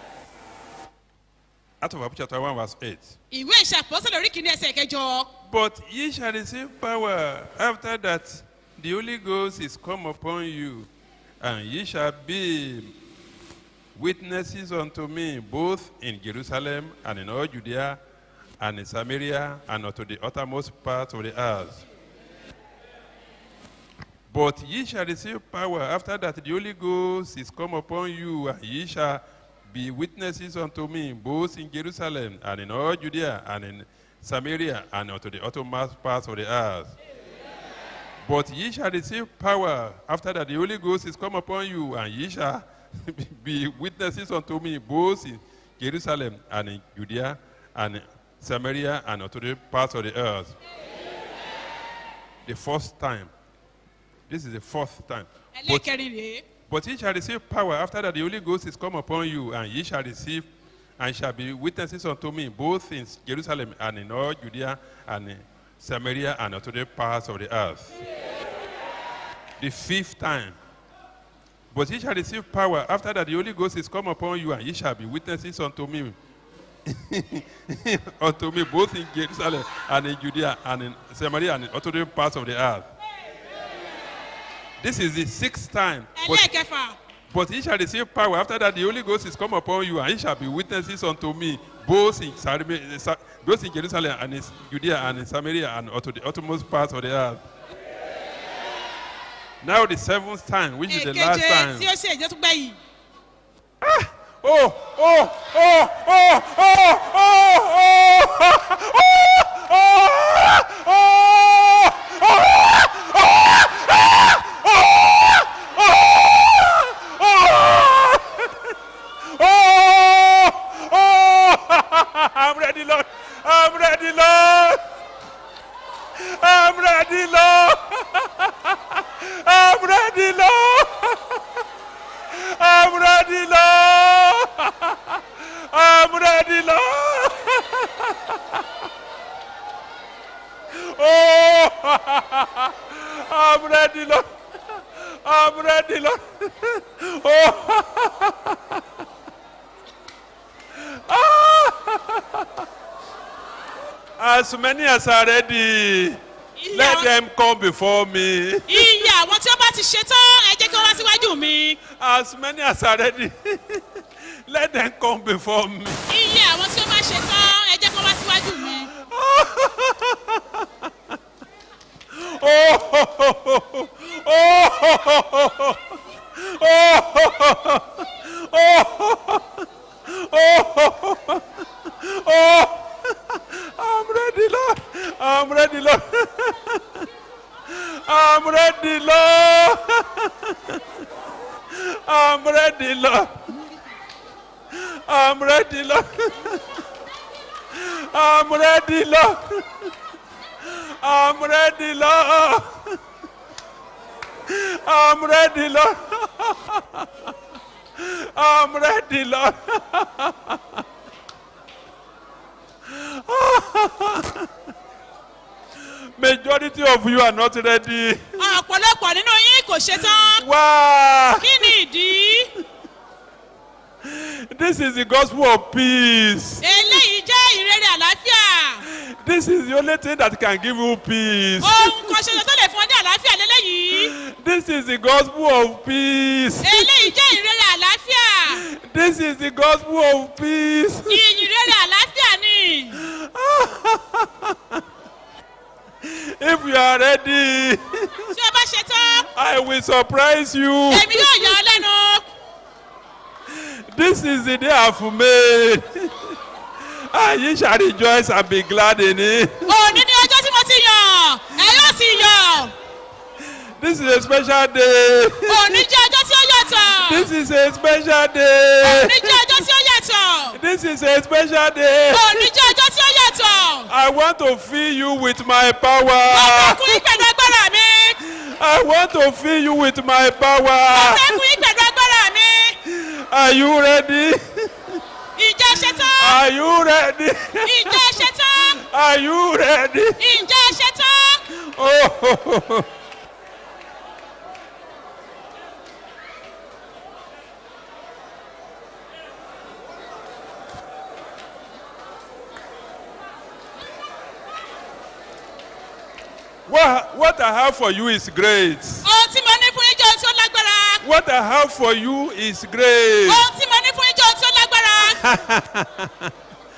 Out of Apostles chapter one verse eight. Ìwé ìṣe àpọ́sítélì orí kìíní ẹsẹ̀ kẹjọ. But ye shall receive power after that the Holy Ghost is come upon you, and ye shall be witnesses unto me both in Jerusalem and in all Judea and in Samaria and unto the uttermost part of the earth. But ye shall receive power after that the Holy Ghost is come upon you, and ye shall be witnesses unto me both in Jerusalem and in all Judea and in Samaria and unto the uttermost parts of the earth. But ye shall receive power after that the Holy Ghost is come upon you, and ye shall be witnesses unto me both in Jerusalem and in Judea and Samaria and unto the parts of the earth. The first time. This is the fourth time. But, ẹlẹ́kẹrin rèé. but ye shall receive power after that the Holy Ghost is come upon you, and ye shall receive and shall be witnesses unto me both in Jerusalem and in all Judea and in Samaria and unto the parts of the earth. The fifth time. But ye shall receive power after that the Holy Ghost is come upon you, and ye shall be witnesses unto me unto me both in Jerusalem and in Judea and in Samaria and unto the parts of the earth. This is the sixth time. But, ẹlẹ́kẹfà. but ye shall receive power after that the Holy Ghost is come upon you, and ye shall be witnesses unto me both in, Samaria, both in Jerusalem and in Judea and in Samaria and unto the uttermost parts of the earth. Now the seventh time, which is the last èkeje time. tí ó ṣe ìjẹ́ tó gbẹ̀yìn. Oh, oh, oh, oh, oh, oh, oh, I'm ready, Lord. I'm ready, Lord. I'm ready, Lord. I'm ready, Lord. I'm ready, Lord. I'm ready, Lord. Oh, I'm ready, Lord. I'm ready, Lord. Oh. As many as are ready, let them come before me. iye àwọn tí wọ́n bá ti ṣe tán ẹ jẹ́ kí wọ́n wá síwájú mi. As many as are ready, let them come before me. iye àwọn tí wọ́n bá ṣe tán ẹ jẹ́ kí wọ́n wá síwájú mi. Oh, oh, oh, oh, oh, oh, oh, oh, I'm ready, Lord. I'm ready, Lord. I'm ready, Lord. I'm ready, Lord. I'm ready, Lord. I'm ready, Lord. I'm ready, Lord. I'm ready, Lord. I'm ready, Lord. Majority of you are not ready. ọ̀pọ̀lọpọ̀ nínú yín kò ṣe tán. Why? kí ni ìdí? This is the gospel of peace. eléyìí jẹ́ ìrere àlàáfíà. This is the only thing that can give you peace. ohun kan ṣoṣo tó lè fún ọ ní àlàáfíà lélẹ́yìí. This is the gospel of peace. eléyìí jẹ́ ìrere àlàáfíà. This is the gospel of peace. ìrere àlàáfíà ni. If you are ready, tí o bá ṣe tán. I will surprise you. èmi yóò yà ọ́ lẹ́nu. This is the day I've made. And ye shall rejoice and be glad in it. òní ni ọjọ́ tí mo ti yàn ẹ yóò sì yọ̀. This is a special day. òní jẹ́ ọjọ́ tí ó yàtọ̀. This is a special day. òní jẹ́ ọjọ́ tí ó yàtọ̀. This is a special day. òní jẹ́ ọjọ́ tí ó yàtọ̀. I want to fill you with my power. mo fẹ́ kún yín pẹ̀lú agbára mi. I want to fill you with my mo power. fẹ́ kún yín pẹ̀lú agbára mi. Are you ready? ìjẹ́ ṣe tán. Are you ready? ìjẹ́ ṣe tán. Are you ready? ìjẹ́ ṣe tán. Oh. What, what I have for you is great. ohun tí mo ní fún yín jẹ́ ohun tí ó lágbára. What I have for you is great. ohun tí mo ní fún yín jẹ́ ohun tí ó lágbára.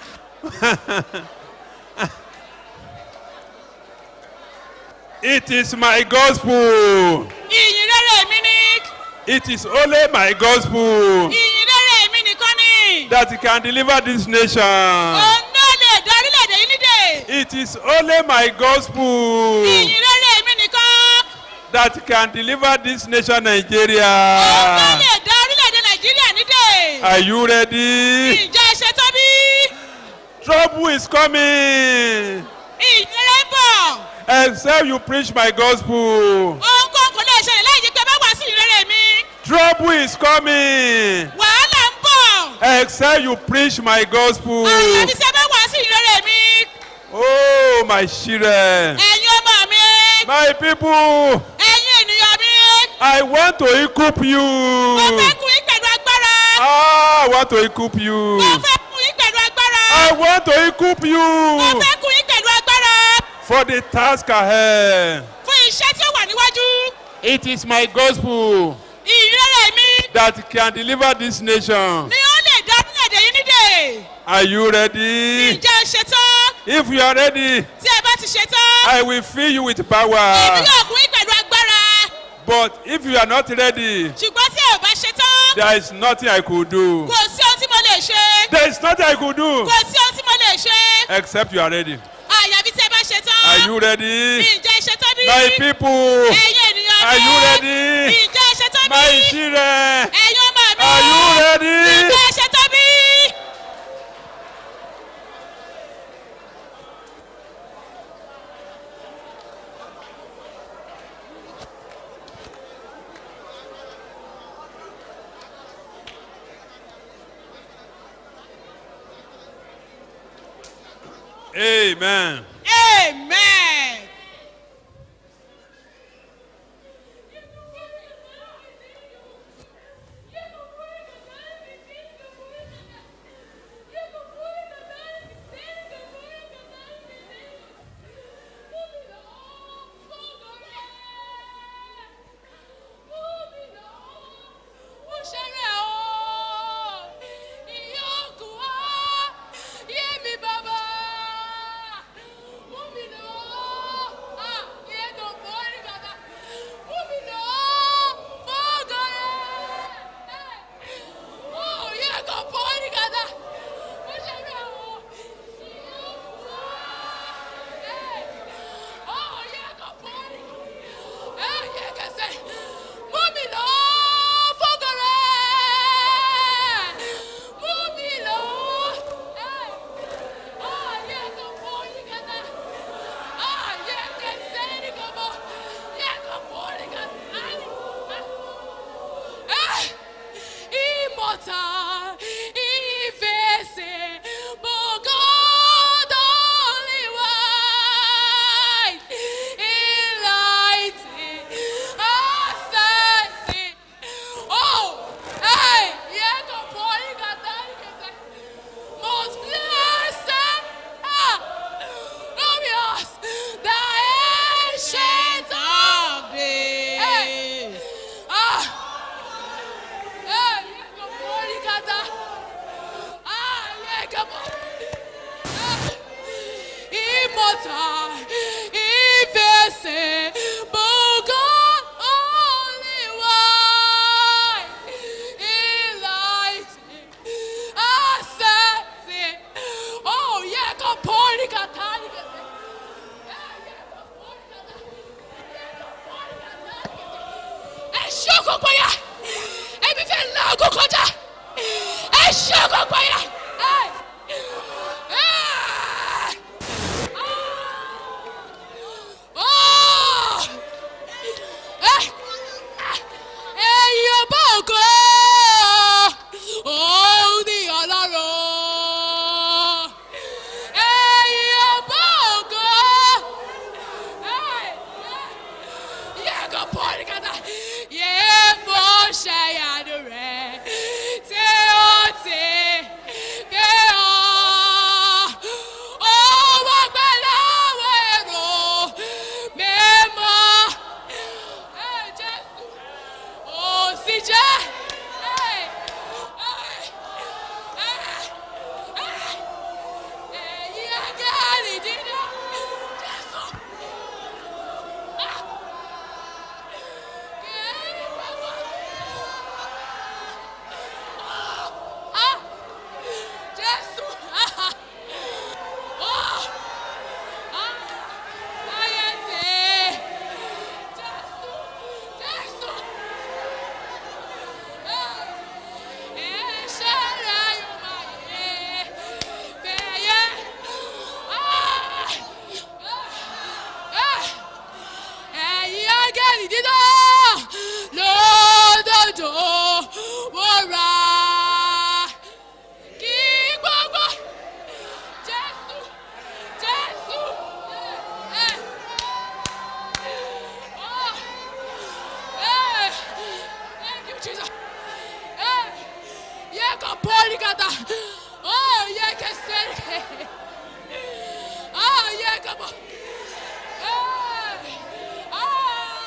It is my gospel. ìyìn rere mi ni. It is only my gospel ìyìn rere mi nìkan ni. that can deliver this nation. òun náà lè dá orílẹ̀-èdè yìí nídè. It is only my gospel ìyìn rere mi nìkan. that can deliver this nation Òun ló Nigeria. lè dá orílẹ̀-èdè Nàìjíríà nídè. Are you ready? Ìjọ ẹ̀ṣẹ̀ tó bí. Trouble is coming. Ìyẹrẹ ń bọ̀. Except you preach my gospel. Ohunkóhun kò lè ṣẹlẹ̀ láì jẹ́ pé bá wà sí ìrere mi. Trouble is coming. Wàhálà ń bọ̀. Except you preach my gospel. Àyàfi tí ẹ bá wà sí ìrere mi. Oh, my children. Ẹ̀yin ọmọ mi. My people. Ẹ̀yin ènìyàn mi. I want to equip you. Mo fẹ́ kún yín pẹ̀lú agbára. Ah, I want to equip you. Mo fẹ́ kún yín pẹ̀lú agbára. I want to equip Mo you fẹ́ kún yín pẹ̀lú agbára. for the task ahead. Fún iṣẹ́ tí ó wà níwájú. It is my gospel Ìrere mi that can deliver this nation. ni ó lè dá orílẹ̀-èdè yín nídè. Are you ready? Ǹjẹ́ ẹ ṣetán? If you are ready, Tí ẹ bá ti ṣetán. I will fill you with Èmi power. yóò kún yín pẹ̀lú agbára. But if you are not ready, Ṣùgbọ́n tí ẹ ò bá ṣetán. there is nothing I could do. Kò sí ohun tí mo lè ṣe. There is nothing I could do Kò sí ohun tí mo lè ṣe. except you are ready. Àyàfi tí ẹ bá ṣetán. Are you ready? Ǹjẹ́ ẹ ṣetán bí? My people, Ẹ̀yin ènìyàn mi. are you ready? Ǹjẹ́ ẹ ṣetán bí? My children, Ẹ̀yin ọmọ mi. are you ready? Ǹjẹ́ ẹ ṣetán bí? Amen. Amen. you, Jesus. Hey, yeah, come Poligata. Oh, yeah, can say. Oh, yeah, come on. Hey, ah,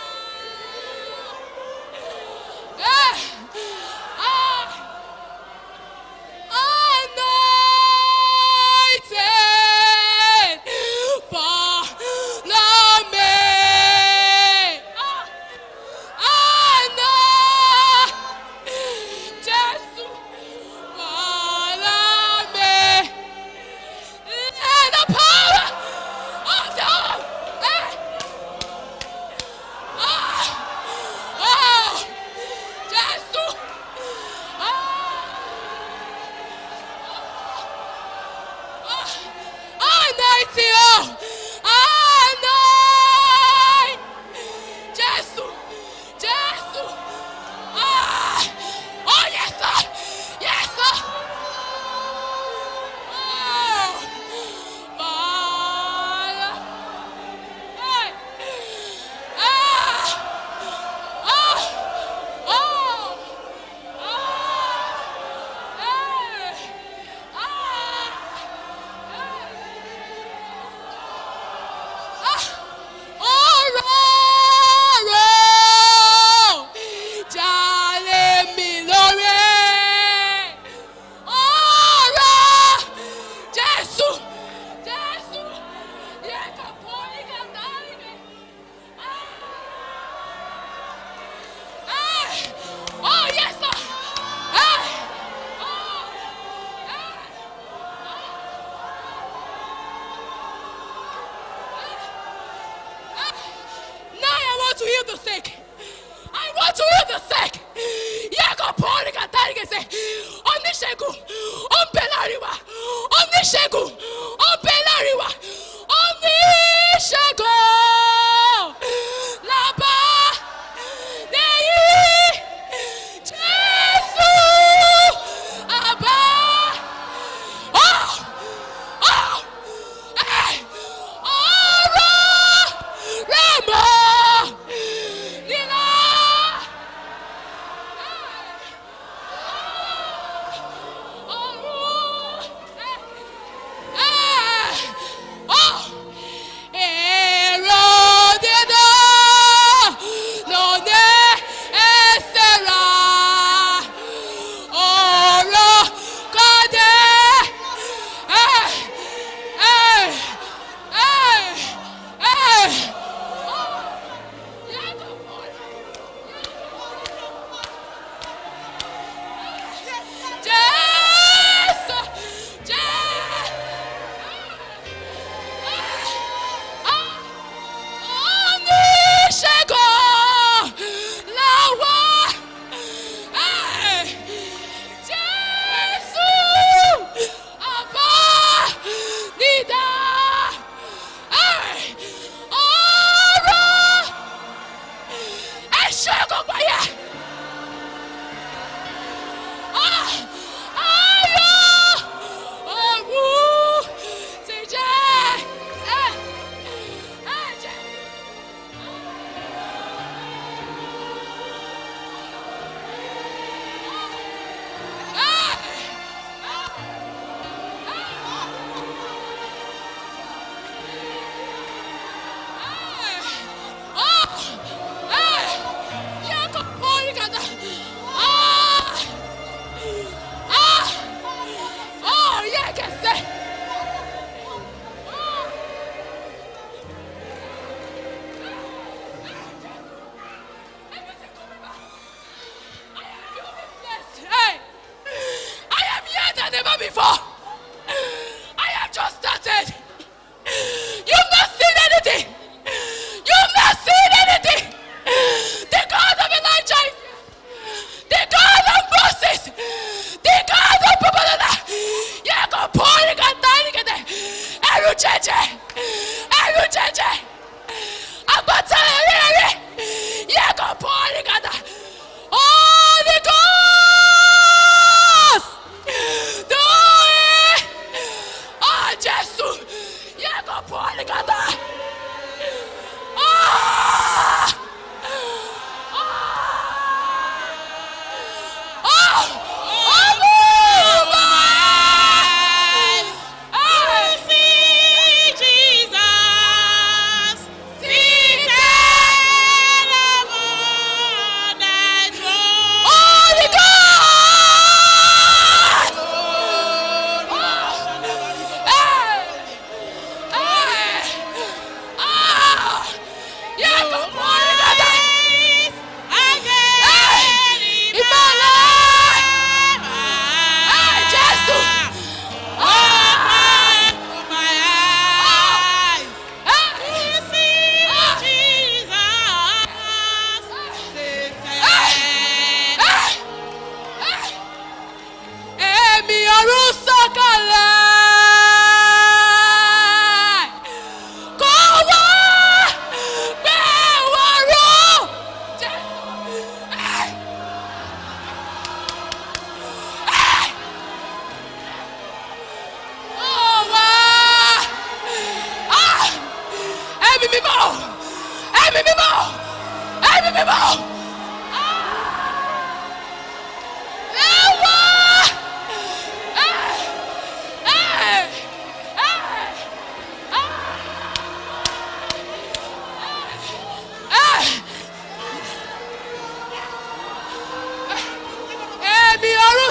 hey, ah. Anointed follow me. Ah, ah, no. Jesus, follow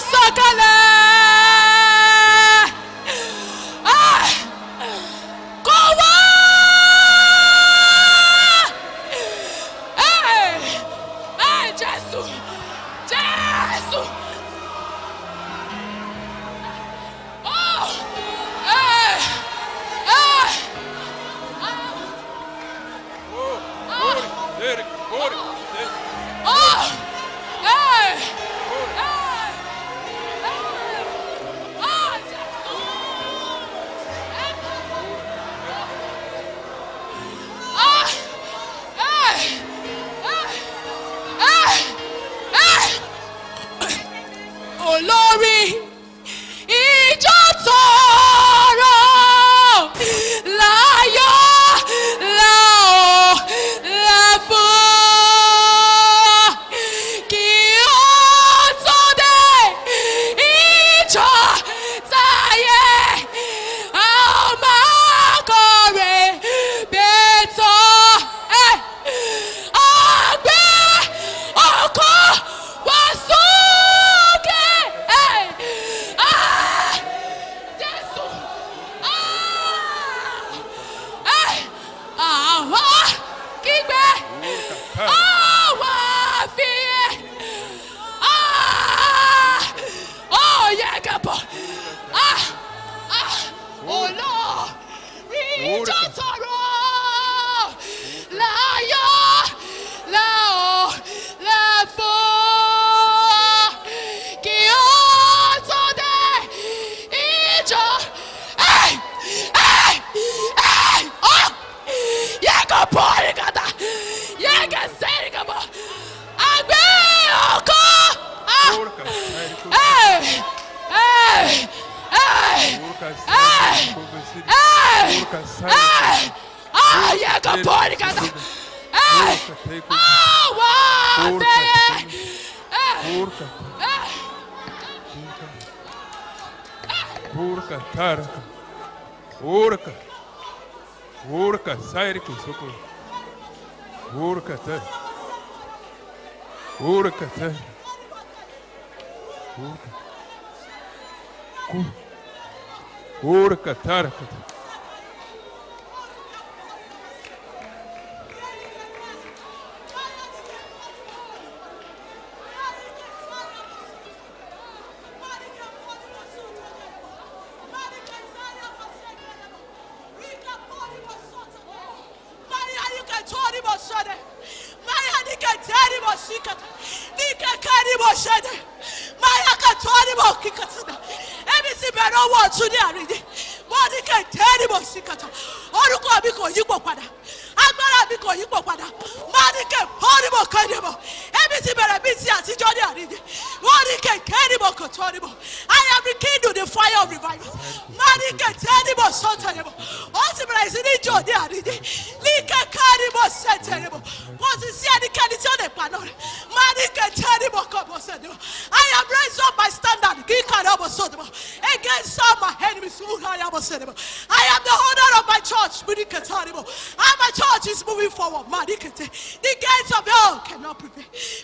sọ̀kalẹ̀. Ah! Kò wá. Hey! Hey, Jésù! Jésù! Oh! Hey! Hey! Oh! Hey! Olórí ìjọ tọrọ láyọ̀ láò láfún kí ó tó dé ìjọ táyé ọmọ akọrin bẹ́tọ̀ àgbẹ̀ ọkọ̀ wá sókè. Ah! Jésù! Ah! Àwọn kígbe àwọn àfihàn ó yẹ kẹ́pọ̀ olórí ìjọ tọrọ láyọ̀ láò láfún kí ó tó dé ìjọ. Hey! Hey! Hey! Oh! Yẹ kó bọ́ ìkàtà yẹ kó sẹ́yìn kó bọ́ àgbẹ̀ ọkọ̀. Hey! Hey! Hey! Hey! Hey! Hey! Ah, yẹ kó bọ́ ìkàtà. Hey! Ah, wá bẹ́ẹ̀. Urca, tarca, urca, urca, sai de soco, urca, tá, urca, tá, urca, urca, tarca. Orúkọ mi kò yípo padà, agbára mi kò yípo padà, máa ní kẹ́ pọ́nìbọ̀ kẹ́nìbọ̀, ẹbí ti bẹ̀rẹ̀ bí ti àtijọ́ ní àrídì, wọ́n ní kẹ́ kẹ́nìbọ̀ kò tọ́nìbọ̀, I am rekindled the fire of revival, máa ní kẹ́ tẹ́nìbọ̀ sọ́tẹ̀nìbọ̀, ó ti bẹ̀rẹ̀ sí ní jò ní àrídì, ní kẹ́ kẹ́nìbọ̀ sẹ́tẹ̀nìbọ̀, kò sì sí ẹnikẹ́ni tí ó lè pa náà rẹ̀, máa ní kẹ́ tẹ́nìbọ̀ kọ́ bọ̀ sẹ́tẹ̀nìbọ̀, I am raised up my standard, kí kàdé ọmọ sọ́tẹ̀nìbọ̀, against all my enemies, I am the owner of my church, and my church is moving forward. The gates of hell cannot prevail.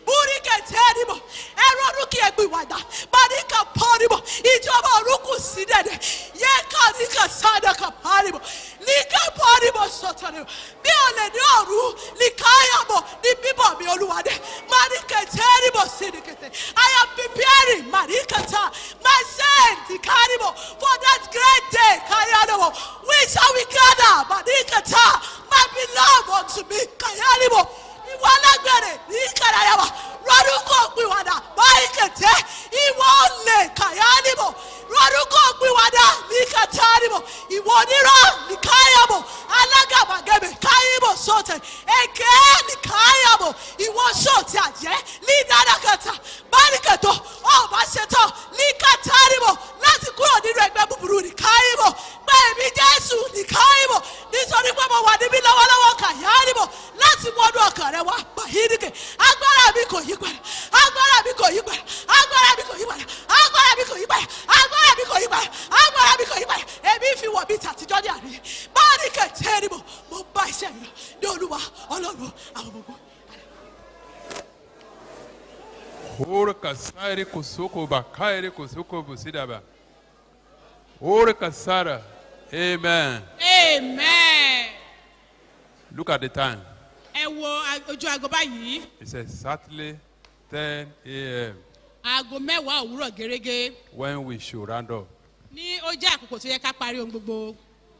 I am preparing myself for that great day. We shall we gather, my beloved unto me. Ìwọ alágbèrè ní kàdáyàwó rọdúnkọ pìwàdà báyìí kẹtẹ ìwọ olè kàyánìbò rọdúnkọ pìwàdà ní kàtànìbò ìwọ onírọ ní káyàbò alágàbàgebè káyìbò sọtẹ èké ní káyàbò ìwọ sọtẹ àjẹ ní dáadákẹta báyìí kẹtọ ọba ṣetọ ní kàtànìbò láti kúrò nínú ẹgbẹ́ búburú ní káyìbò bẹ́ẹ̀ni Jésù ní káyìbò nítorí pé mo wà níbí lọ́wọ́lọ́wọ́ kàyánìbò láti wọnú ọkàn rẹ wá pàhídìkẹ agbára mi kò yí padà agbára mi kò yí padà agbára mi kò yí padà agbára mi kò yí padà agbára mi kò yí padà agbára mi kò yí padà èmi fi wọ̀ bí tàtijọ́ ní àná báyìí kẹ̀tẹ́ ni mo mo bá iṣẹ́ mi lọ ní Olúwa Ọlọ́run àwọn ọmọ ogun. Orca Sire Kosoko Bakaire Kosoko Busidaba. Orca Sara. Amen. amen. Look at the time. ẹ wo ag- ojú aago báyìí It's exactly ten a m aago mẹ́wàá òwúrọ̀ gẹ́gẹ́ when we should round up. ní ó jẹ́ àkókò tó yẹ ká parí ohun gbogbo.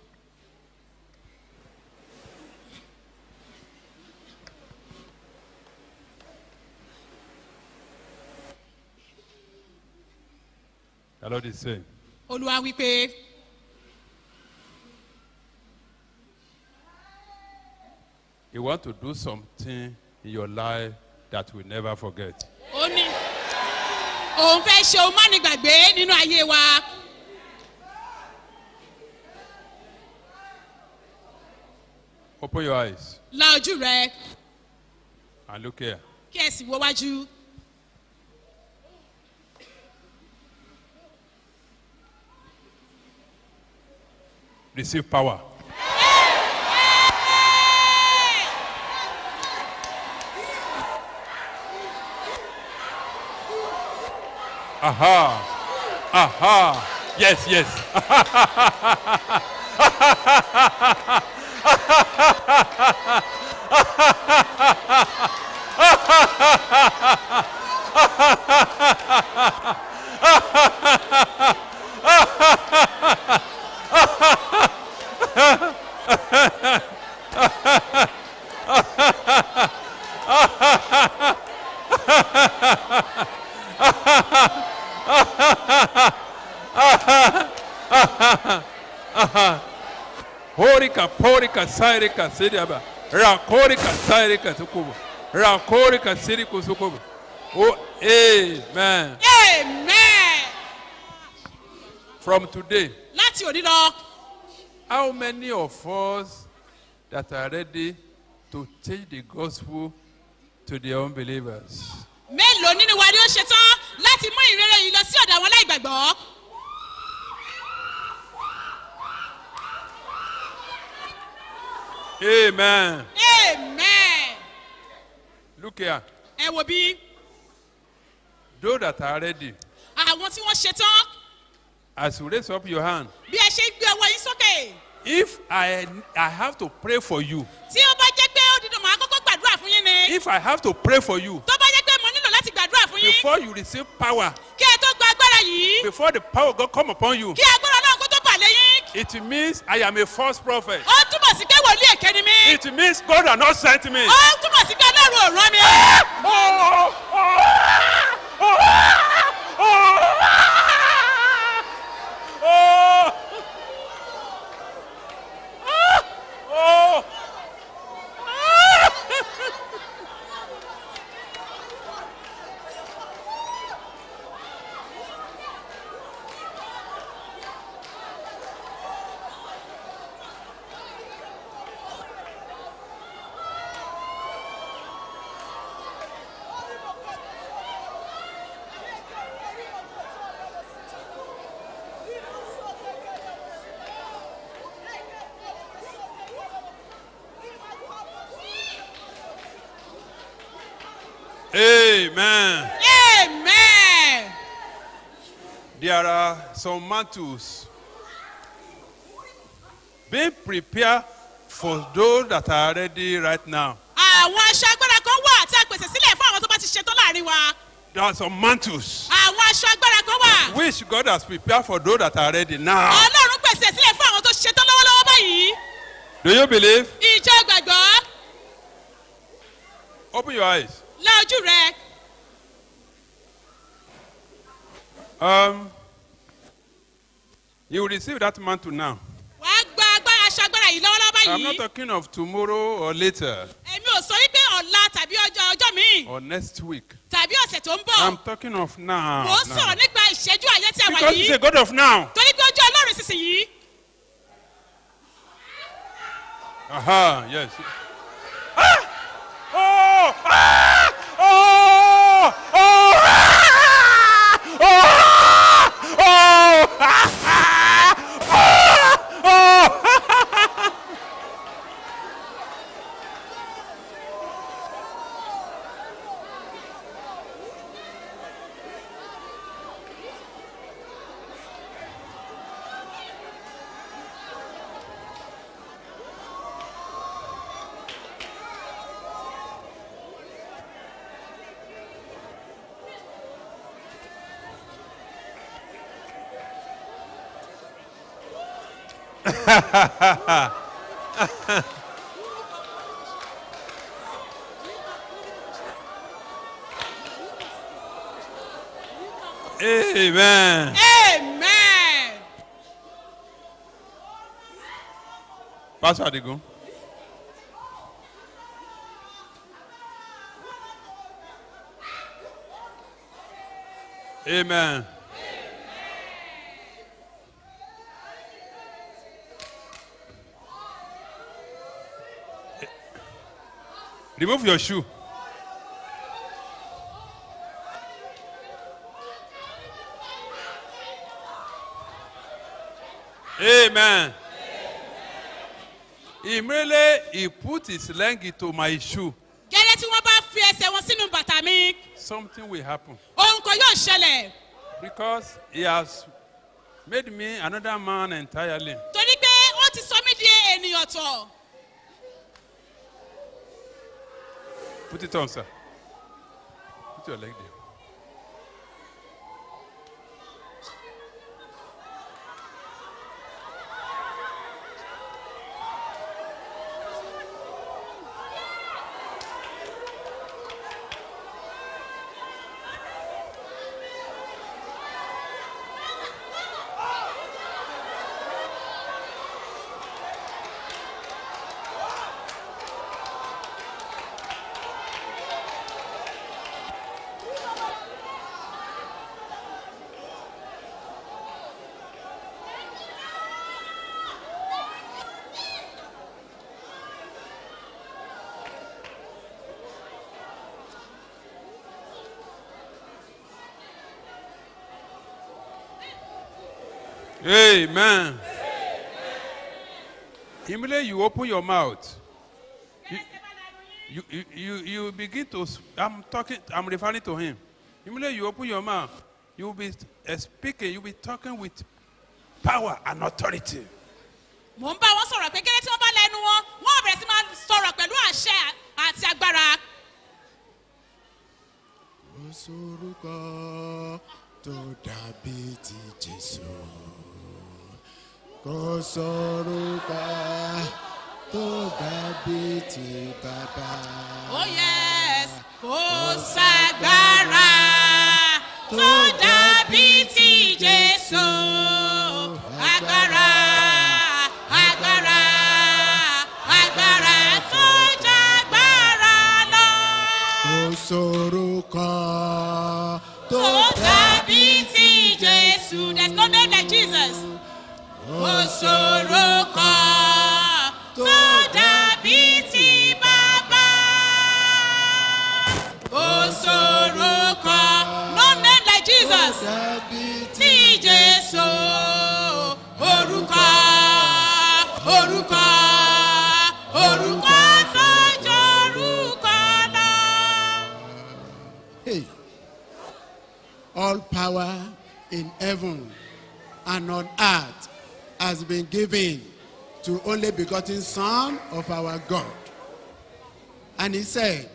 The Lord is saying, olúwa wípé you want to do something in your life that we never forget. ó ní òun fẹ́ ṣe ohun mánigbàgbé nínú ayé wa. Open your eyes la ojú rẹ and look here. kí ẹ sì wo wájú. Receive power. Aha. Aha. Yes, yes. Horika, porika, sairika, sidiaba. Rakorika, sairika, sukubu. Rakorika, siriku, sukubu. Oh, amen. amen. From today, láti òní lọ how many of us that are ready to change the gospel to the unbelievers? mélòó nínú wa ni ó ṣetán láti mú ìrere yìí lọ sí ọ̀dọ̀ àwọn aláìgbàgbọ́. Amen. amen. Look here. ẹ wo bí Those that are ready, àwọn tí wọ́n ṣetán as you raise up your hand, bí ẹ ṣe ń gbé ọwọ́ yín sókè. if I, I have to pray for you, tí ó bá jẹ́ pé ó dídùn máa kọ́kọ́ gbàdúrà fún yín ni. if I have to pray for you, tó bá jẹ́ pé mo nílò láti gbàdúrà fún yín. before you receive power, kí ẹ tó gba agbára yìí. before the power of God come upon you, kí agbára náà kó tó bà lẹ́yìn. it means I am a false prophet. ó túmọ̀ sí pé wòlíì èké ni mí. It means God has not sent me. ó túmọ̀ sí pé ọlọ́run ò rán mi. Oh, oh, oh, oh, oh. Amen. amen. There are some mantles being prepared for those that are ready right now. àwọn aṣọ agbára kan wà tí a pèsè sílẹ̀ fún àwọn tó bá ti ṣetán láàrin wa. There are some mantles àwọn aṣọ agbára kan wà. which God has prepared for those that are ready now. ọlọ́run pèsè sílẹ̀ fún àwọn tó ṣetán lọ́wọ́lọ́wọ́ báyìí. Do you believe? ìjọ gbàgbọ́. Open your eyes. la ojú rẹ. Um, you will receive that mantle now. wà á gba agbára aṣọ agbára yìí lọ́wọ́lọ́wọ́ I'm not báyìí. talking of tomorrow or later èmi ò sọ wípé ọ̀la tàbí ọjọ́ ọjọ́ míì or next week. tàbí ọ̀sẹ̀ tó ń I'm bọ̀. talking of now. mò ń now. sọ̀rọ̀ nípa ìṣẹ́jú àyẹ́ tí a wà Because he's yìí. a God of now. torí pé ojú ọlọ́run sísìnyí. Aha, yes. Ah! Oh! Ah! Oh! Oh! Ah! Oh! Oh! Ah! Ah! Oh! Amen. Amen. Pastor Adigun. Amen. Remove your shoe. Amen. Immediately he put his leg into my shoe. Gẹ́lẹ́ tí wọ́n bá fi ẹsẹ̀ wọn sínú bàtà mi. Something will happen. Ohun kan yóò ṣẹlẹ̀. Because he has made me another man entirely. Torí pé ó ti sọ mí di ènìyàn tọ̀. Put it on, sir. Put your leg there. Amen. Immediately you open your mouth. You, you, you, you, you begin to, I'm talking, I'm referring to him. Immediately you open your mouth, you will be uh, speaking, you will be talking with power and authority. Mo ń bá wọn sọ̀rọ̀ pé gẹ́gẹ́ tí wọ́n bá lẹ́nu wọn, wọ́n bẹ̀rẹ̀ sí máa sọ̀rọ̀ pẹ̀lú àṣẹ àti agbára. Kò sórúkọ tó dàbí ti Jésù. Kò sórúkọ tó dàbí ti Bàbá. Oh yes, kò ságbára tó dàbí ti Jésù. Agbára, agbára, agbára tó jágbára lọ. Kò sórúkọ tó Tó dàbí ti Jésù. There's no name like Jesus. Kò sórúkọ tó dàbí ti Bàbá. Kò sórúkọ, no name like Jesus. Ti Jésù. Orúkọ, orúkọ, orúkọ tó jórúkọ lọ. Hey, all power in heaven and on earth has been given to only begotten Son of our God. And he said,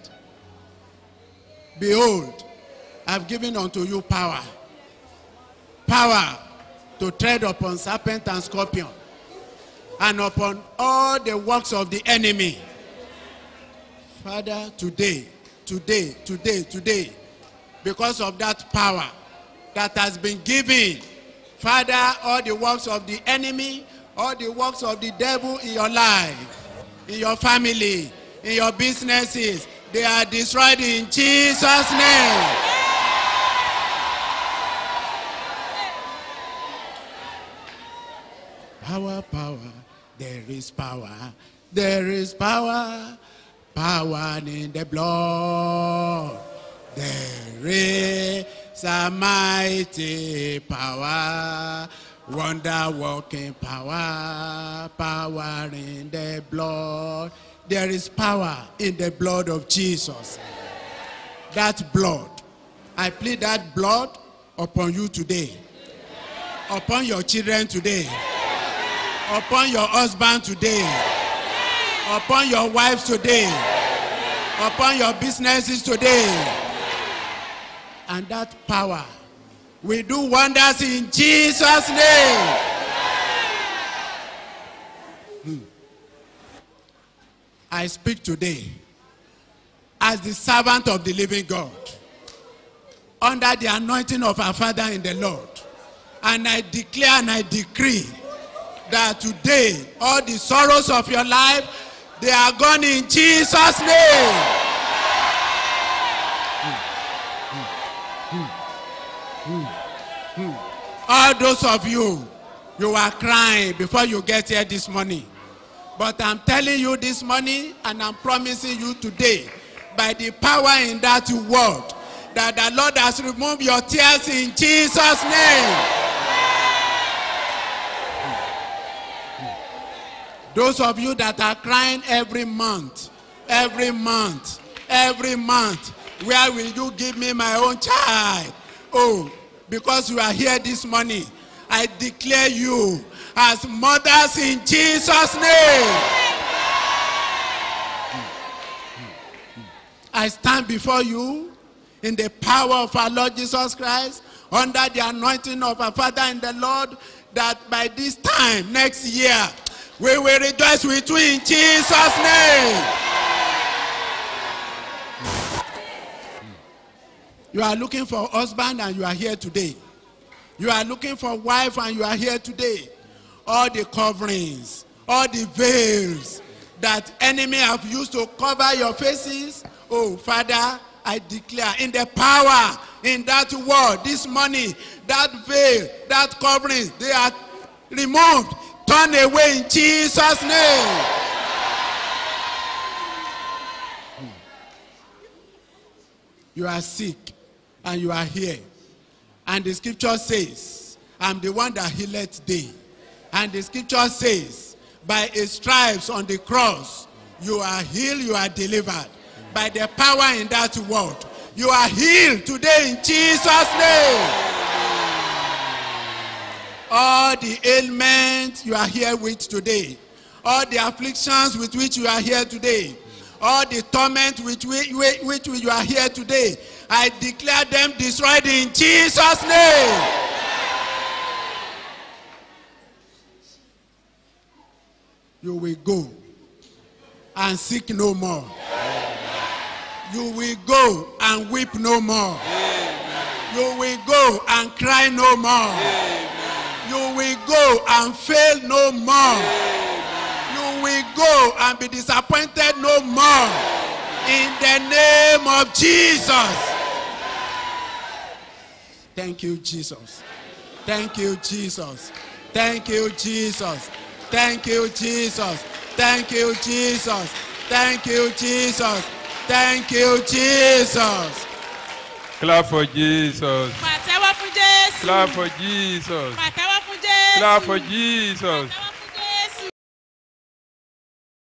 behold, I've given unto you power, power to tread upon serpent and scorpion, and upon all the works of the enemy. Father, today, today, today, today, because of that power that has been given, Father, all the works of the enemy, all the works of the devil in your life, in your family, in your businesses, they are destroyed in Jesus' name. Power, power, there is power, there is power, power in the blood. There is a mighty power, wonder-working power, power in the blood. There is power in the blood of Jesus. That blood, I plead that blood upon you today, upon your children today, upon your husband today, upon your wives today, upon your businesses today. And that power will do wonders in Jesus' name. I speak today as the servant of the living God, under the anointing of our Father in the Lord. And I declare and I decree that today, all the sorrows of your life, they are gone in Jesus' name. All those of you, you are crying before you get here this morning. But I'm telling you this morning, and I'm promising you today, by the power in that word, that the Lord has removed your tears in Jesus' name. Those of you that are crying every month, every month, every month, where will you give me my own child? Oh, because you are here this morning, I declare you as mothers in Jesus' name. I stand before you in the power of our Lord Jesus Christ, under the anointing of our Father in the Lord, that by this time next year, we will rejoice with you in Jesus' name. You are looking for a husband and you are here today. You are looking for a wife and you are here today. All the coverings, all the veils that enemy have used to cover your faces, oh Father, I declare in the power in that word this morning, that veil, that covering, they are removed, turned away in Jesus' name. You are sick and you are here. And the scripture says, I'm the one that healeth thee. And the scripture says, by his stripes on the cross, you are healed, you are delivered. By the power in that word, you are healed today in Jesus' name. All the ailments you are here with today, all the afflictions with which you are here today, all the torment with which, which you are here today, I declare them destroyed in Jesus' name. You will go and seek no more. You will go and weep no more. You will go and cry no more. You will go and fail no more. You will go and be disappointed no more. In the name of Jesus. Thank you, Jesus. Thank you, Jesus. Thank you, Jesus. Thank you, Jesus. Thank you, Jesus. Thank you, Jesus. Thank you, Jesus. Clap for Jesus. Pàtẹ́wọ́ fún Jésù. Clap for Jesus. Pàtẹ́wọ́ fún Jésù. Clap for Jesus.